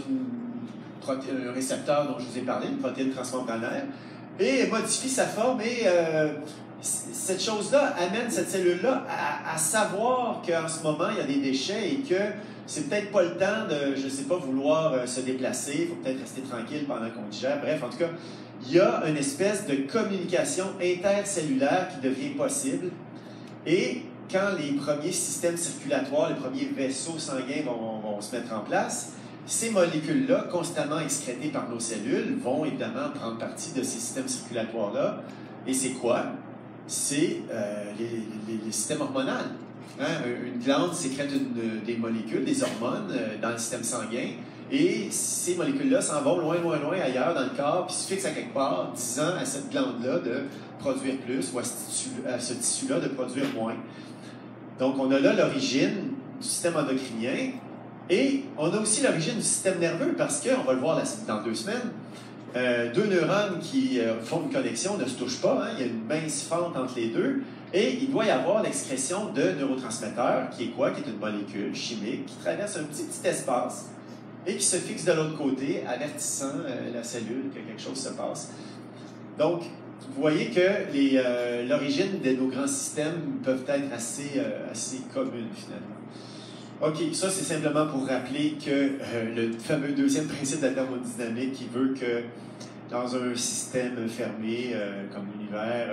un récepteur dont je vous ai parlé, une protéine transmembranaire, et modifie sa forme et... cette chose-là amène cette cellule-là à savoir qu'en ce moment, il y a des déchets et que c'est peut-être pas le temps de, je ne sais pas, vouloir se déplacer, il faut peut-être rester tranquille pendant qu'on digère. Bref, en tout cas, il y a une espèce de communication intercellulaire qui devient possible. Et quand les premiers systèmes circulatoires, les premiers vaisseaux sanguins vont se mettre en place, ces molécules-là, constamment excrétées par nos cellules, vont évidemment prendre partie de ces systèmes circulatoires-là. Et c'est quoi? C'est les systèmes hormonaux. Hein? Une glande sécrète des molécules, des hormones dans le système sanguin, et ces molécules-là s'en vont loin, loin, loin ailleurs dans le corps, puis se fixent à quelque part, disant à cette glande-là de produire plus, ou à ce tissu-là de produire moins. Donc, on a là l'origine du système endocrinien, et on a aussi l'origine du système nerveux, parce qu'on va le voir dans 2 semaines, 2 neurones qui font une connexion ne se touchent pas, hein? Il y a une mince fente entre les deux, et il doit y avoir l'excrétion de neurotransmetteurs, qui est quoi? Qui est une molécule chimique qui traverse un petit espace et qui se fixe de l'autre côté, avertissant la cellule que quelque chose se passe. Donc, vous voyez que l'origine de nos grands systèmes peuvent être assez communes, finalement. OK, ça c'est simplement pour rappeler que le fameux deuxième principe de la thermodynamique qui veut que dans un système fermé comme l'univers,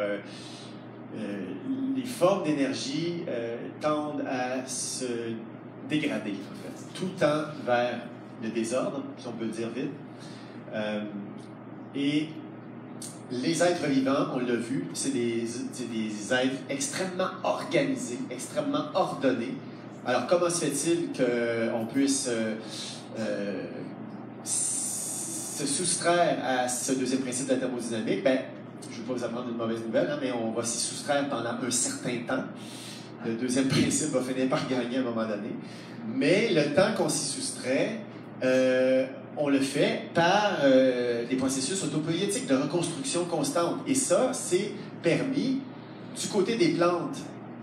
les formes d'énergie tendent à se dégrader, en fait, tout tend vers le désordre, si on peut le dire vite. Et les êtres vivants, on l'a vu, c'est des êtres extrêmement organisés, extrêmement ordonnés. Alors, comment se fait-il qu'on puisse se soustraire à ce deuxième principe de la thermodynamique? Ben, je ne vais pas vous apprendre une mauvaise nouvelle, hein, mais on va s'y soustraire pendant un certain temps. Le deuxième principe va finir par gagner à un moment donné. Mais le temps qu'on s'y soustrait, on le fait par des processus autopoïétiques de reconstruction constante. Et ça, c'est permis du côté des plantes.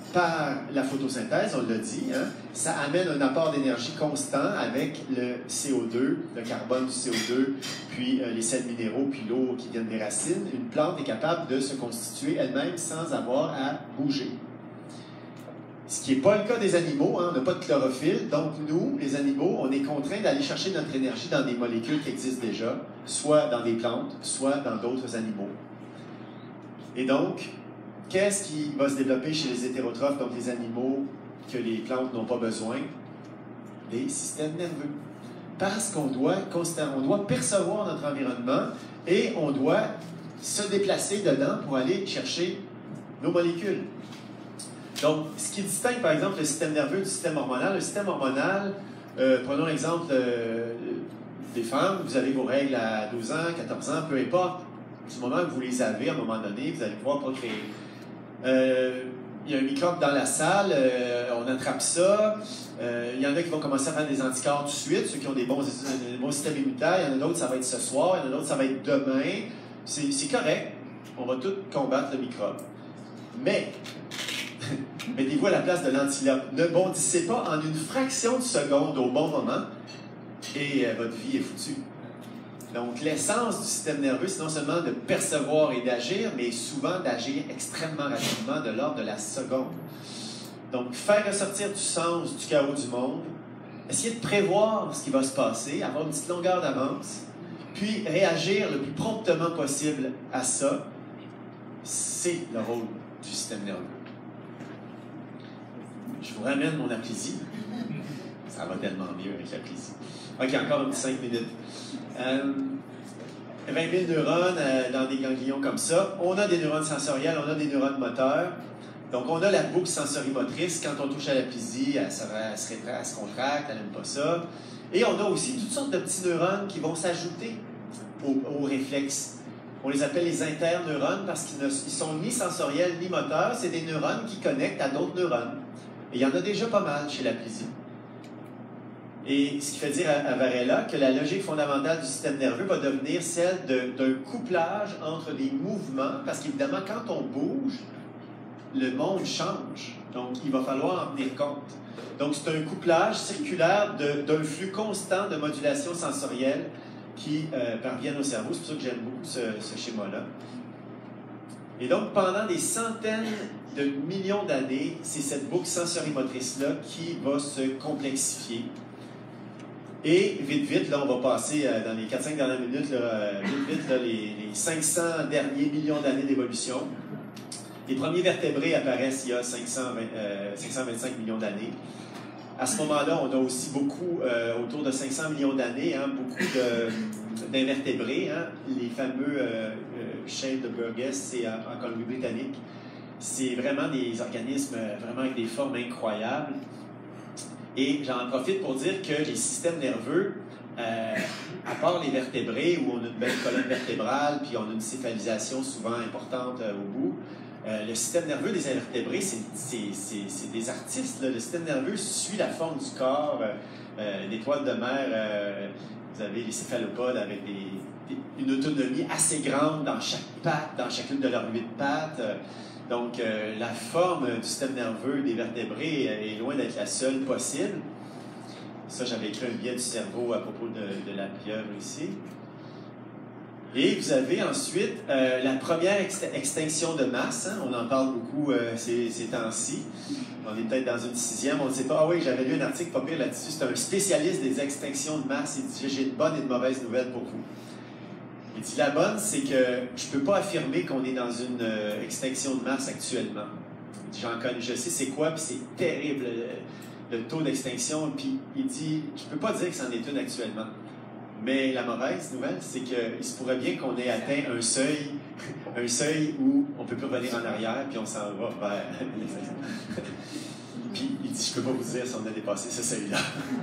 par la photosynthèse, on l'a dit, hein, ça amène un apport d'énergie constant avec le CO2, le carbone du CO2, puis les sels minéraux, puis l'eau qui viennent des racines. Une plante est capable de se constituer elle-même sans avoir à bouger. Ce qui n'est pas le cas des animaux, hein, on n'a pas de chlorophylle, donc nous, les animaux, on est contraints d'aller chercher notre énergie dans des molécules qui existent déjà, soit dans des plantes, soit dans d'autres animaux. Et donc, qu'est-ce qui va se développer chez les hétérotrophes, donc les animaux que les plantes n'ont pas besoin? Des systèmes nerveux. Parce qu'on doit percevoir notre environnement et on doit se déplacer dedans pour aller chercher nos molécules. Donc, ce qui distingue, par exemple, le système nerveux du système hormonal, le système hormonal, prenons l'exemple des femmes, vous avez vos règles à 12 ans, 14 ans, peu importe, du moment que vous les avez, à un moment donné, vous allez pouvoir procréer. Il y a un microbe dans la salle, on attrape ça. Il y en a qui vont commencer à faire des anticorps tout de suite, ceux qui ont des bons systèmes immunitaires. Il y en a d'autres, ça va être ce soir. Il y en a d'autres, ça va être demain. C'est correct. On va tous combattre le microbe. Mais, mettez-vous à la place de l'antilope. Ne bondissez pas en une fraction de seconde au bon moment et votre vie est foutue. Donc, l'essence du système nerveux, c'est non seulement de percevoir et d'agir, mais souvent d'agir extrêmement rapidement, de l'ordre de la seconde. Donc, faire ressortir du sens du chaos du monde, essayer de prévoir ce qui va se passer, avoir une petite longueur d'avance, puis réagir le plus promptement possible à ça, c'est le rôle du système nerveux. Je vous ramène mon aplysie. Ça va tellement mieux avec l'aplysie. OK, encore un petit 5 minutes. 20 000 neurones dans des ganglions comme ça. On a des neurones sensoriels, on a des neurones moteurs. Donc, on a la boucle sensorimotrice. Quand on touche à l'aplysie, elle se contracte, elle n'aime pas ça. Et on a aussi toutes sortes de petits neurones qui vont s'ajouter aux réflexes. On les appelle les interneurones parce qu'ils ne sont ni sensoriels ni moteurs. C'est des neurones qui connectent à d'autres neurones. Et il y en a déjà pas mal chez l'aplysie. Et ce qui fait dire à Varela que la logique fondamentale du système nerveux va devenir celle d'un couplage entre des mouvements, parce qu'évidemment, quand on bouge, le monde change. Donc, il va falloir en tenir compte. Donc, c'est un couplage circulaire d'un flux constant de modulation sensorielle qui parvient au cerveau. C'est pour ça que j'aime beaucoup ce schéma-là. Et donc, pendant des centaines de millions d'années, c'est cette boucle sensorimotrice-là qui va se complexifier. Et vite, là, on va passer dans les 4-5 dernières minutes, vite, les 500 derniers millions d'années d'évolution. Les premiers vertébrés apparaissent il y a 525 millions d'années. À ce moment-là, on a aussi beaucoup, autour de 500 millions d'années, hein, beaucoup d'invertébrés. Hein, les fameux chaînes de Burgess, c'est en Colombie-Britannique. C'est vraiment des organismes vraiment avec des formes incroyables. Et j'en profite pour dire que les systèmes nerveux, à part les vertébrés, où on a une belle colonne vertébrale, puis on a une céphalisation souvent importante au bout, le système nerveux des invertébrés, c'est des artistes. Là. Le système nerveux suit la forme du corps. L'étoile de mer, vous avez les céphalopodes avec une autonomie assez grande dans chaque patte, dans chacune de leurs 8 pattes. Donc, la forme du système nerveux des vertébrés est loin d'être la seule possible. Ça, j'avais écrit un billet du cerveau à propos de la pieuvre ici. Et vous avez ensuite la première extinction de masse. Hein, on en parle beaucoup ces temps-ci. On est peut-être dans une 6e. On ne sait pas. Ah oui, j'avais lu un article pas pire là-dessus. C'est un spécialiste des extinctions de masse. Il dit « J'ai une bonne et une mauvaise nouvelle pour vous. » Il dit, la bonne, c'est que je ne peux pas affirmer qu'on est dans une extinction de masse actuellement. J'en connais, je sais c'est quoi, puis c'est terrible, le taux d'extinction. Puis il dit, je ne peux pas dire que c'en est une actuellement. Mais la mauvaise nouvelle, c'est qu'il se pourrait bien qu'on ait atteint un seuil où on ne peut plus revenir en arrière, puis on s'en va vers l'extinction. Puis il dit, je ne peux pas vous dire si on a dépassé ce seuil-là.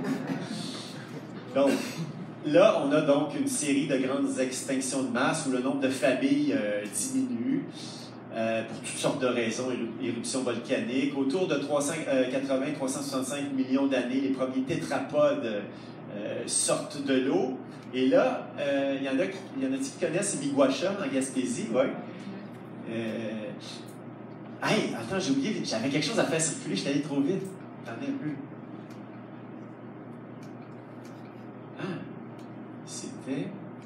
Donc, là, on a donc une série de grandes extinctions de masse où le nombre de familles diminue pour toutes sortes de raisons, éruptions volcaniques. Autour de 380-365 millions d'années, les premiers tétrapodes sortent de l'eau. Et là, il y en a qui connaissent Miguacha en Gaspésie, ouais. Hey, attends, j'ai oublié, j'avais quelque chose à faire circuler, je suis allé trop vite. Attendez un peu. Ah, c'était...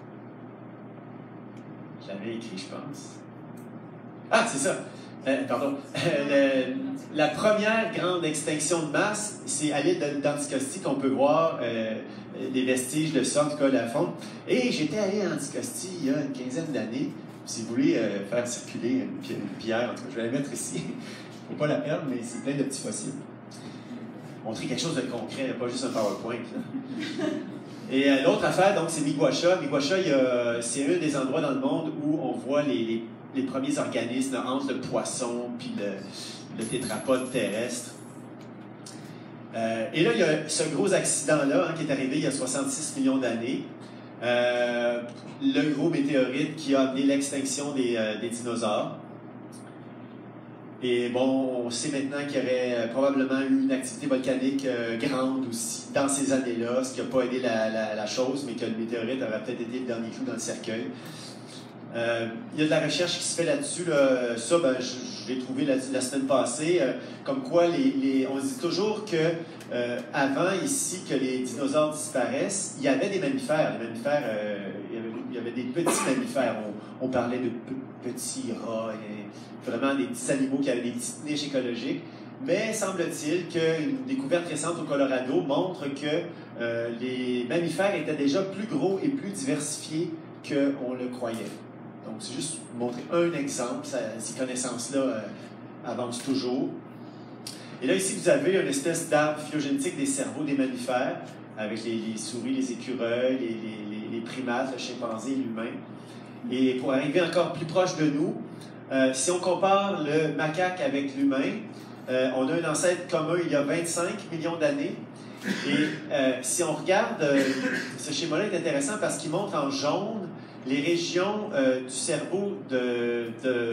Je l'avais écrit, je pense. Ah, c'est ça. Pardon. La première grande extinction de masse, c'est à l'île d'Anticosti qu'on peut voir des vestiges de ça, en tout cas la fonte. Et j'étais allé à Anticosti il y a une quinzaine d'années. Si vous voulez faire circuler une pierre, en tout cas, je vais la mettre ici. Il ne faut pas la perdre, mais c'est plein de petits fossiles. Montrer quelque chose de concret, pas juste un PowerPoint. Là. Et l'autre affaire, donc, c'est Miguasha. Miguasha, c'est un des endroits dans le monde où on voit les premiers organismes entre le poisson puis le tétrapode terrestre. Et là, il y a ce gros accident-là qui est arrivé il y a 66 millions d'années. Le gros météorite qui a amené l'extinction des dinosaures. Et bon, on sait maintenant qu'il y aurait probablement eu une activité volcanique grande aussi dans ces années-là, ce qui n'a pas aidé la chose, mais que le météorite aurait peut-être été le dernier clou dans le cercueil. Il y a de la recherche qui se fait là-dessus. Là. Ça, ben, je l'ai trouvé la semaine passée. Comme quoi, on dit toujours que avant ici que les dinosaures disparaissent, il y avait des mammifères. Les mammifères, il y avait des petits mammifères. On parlait de petits rats, et vraiment des petits animaux qui avaient des petites niches écologiques. Mais semble-t-il qu'une découverte récente au Colorado montre que les mammifères étaient déjà plus gros et plus diversifiés qu'on le croyait. Donc, c'est juste pour montrer un exemple. Ces connaissances-là avancent toujours. Et là, ici, vous avez une espèce d'arbre phylogénétique des cerveaux des mammifères, avec les souris, les écureuils, les primates, le chimpanzé et l'humain. Et pour arriver encore plus proche de nous, si on compare le macaque avec l'humain, on a un ancêtre commun il y a 25 millions d'années. Et si on regarde, ce schéma-là est intéressant parce qu'il montre en jaune les régions du cerveau de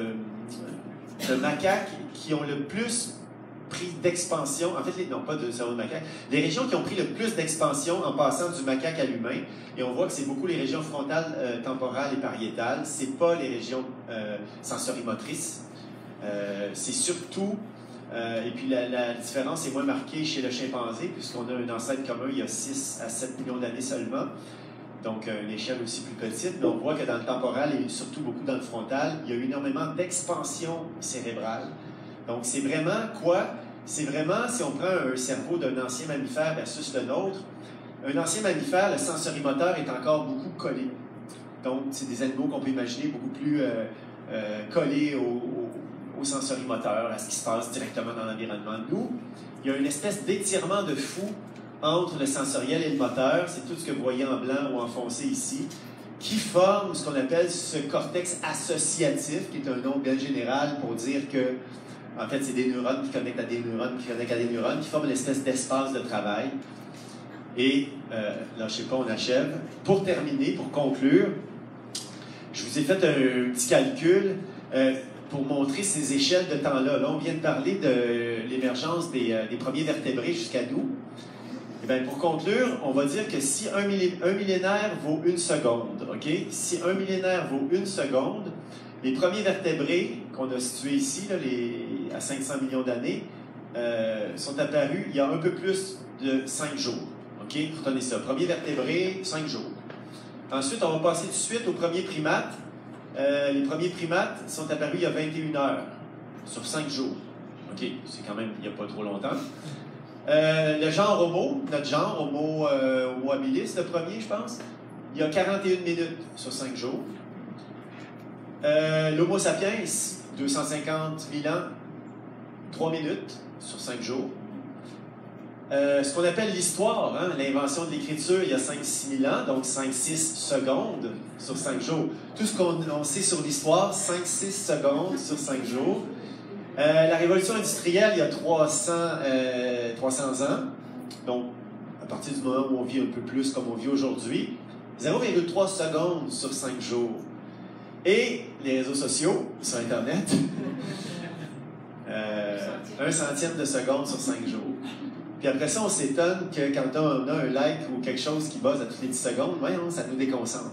macaques qui ont le plus pris d'expansion, en fait, non pas de cerveau de macaque, les régions qui ont pris le plus d'expansion en passant du macaque à l'humain, et on voit que c'est beaucoup les régions frontales, temporales et pariétales, c'est pas les régions sensorimotrices, c'est surtout, et puis la différence est moins marquée chez le chimpanzé, puisqu'on a un ancêtre commun il y a 6 à 7 millions d'années seulement, donc une échelle aussi plus petite, mais on voit que dans le temporal et surtout beaucoup dans le frontal, il y a eu énormément d'expansion cérébrale. Donc c'est vraiment quoi? C'est vraiment, si on prend un cerveau d'un ancien mammifère versus le nôtre, un ancien mammifère, le sensorimoteur est encore beaucoup collé. Donc c'est des animaux qu'on peut imaginer beaucoup plus collés au sensorimoteur, à ce qui se passe directement dans l'environnement. Nous, il y a une espèce d'étirement de fou entre le sensoriel et le moteur, c'est tout ce que vous voyez en blanc ou en foncé ici, qui forme ce qu'on appelle ce cortex associatif, qui est un nom bien général pour dire que, en fait, c'est des neurones qui connectent à des neurones, qui connectent à des neurones, qui forment une espèce d'espace de travail. Et, là, je sais pas, on achève. Pour terminer, pour conclure, je vous ai fait un petit calcul pour montrer ces échelles de temps-là. Là, on vient de parler de l'émergence des premiers vertébrés jusqu'à nous. Et bien, pour conclure, on va dire que si un millénaire vaut une seconde, OK? Si un millénaire vaut une seconde, les premiers vertébrés qu'on a situés ici, là, à 500 millions d'années, sont apparus il y a un peu plus de 5 jours. OK? Retenez ça. Premier vertébré, 5 jours. Ensuite, on va passer tout de suite aux premiers primates. Les premiers primates sont apparus il y a 21 heures, sur 5 jours. OK? C'est quand même il n'y a pas trop longtemps. Le genre Homo, notre genre, Homo habilis, le premier, je pense, il y a 41 minutes sur 5 jours. L'Homo sapiens, 250 000 ans, 3 minutes sur 5 jours. Ce qu'on appelle l'histoire, hein, l'invention de l'écriture, il y a 5-6 000 ans, donc 5-6 secondes sur 5 jours. Tout ce qu'on sait sur l'histoire, 5-6 secondes sur 5 jours. La révolution industrielle, il y a 300 ans. Donc, à partir du moment où on vit un peu plus comme on vit aujourd'hui, 0,3 secondes sur 5 jours. Et les réseaux sociaux sur Internet, 1 centième de seconde sur 5 jours. Puis après ça, on s'étonne que quand on a un like ou quelque chose qui buzz à toutes les 10 secondes, voyons, ça nous déconcentre.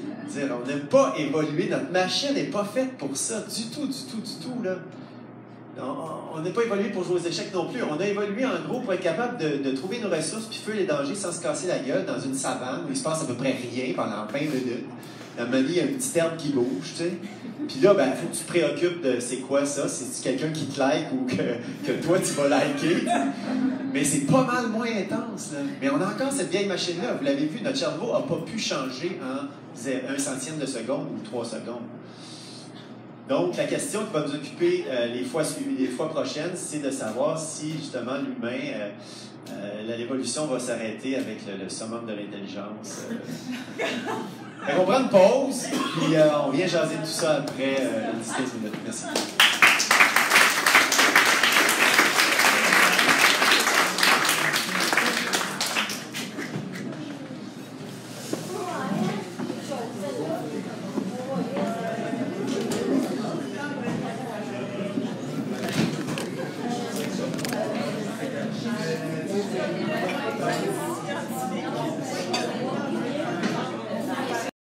On n'aime pas évoluer. Notre machine n'est pas faite pour ça, du tout, là. On n'a pas évolué pour jouer aux échecs non plus. On a évolué en gros pour être capable de trouver nos ressources puis fuir les dangers sans se casser la gueule dans une savane où il se passe à peu près rien pendant 20 minutes. À un moment donné, il y a une petite herbe qui bouge, tu sais. Puis là, ben, il faut que tu te préoccupes de c'est quoi ça, c'est quelqu'un qui te like ou que toi tu vas liker. Mais c'est pas mal moins intense, là. Mais on a encore cette vieille machine-là. Vous l'avez vu, notre cerveau n'a pas pu changer en 1 centième de seconde ou 3 secondes. Donc, la question qui va nous occuper les fois prochaines, c'est de savoir si, justement, l'humain, l'évolution va s'arrêter avec le summum de l'intelligence. On prend une pause, puis on vient jaser tout ça après 10-15 minutes. Merci.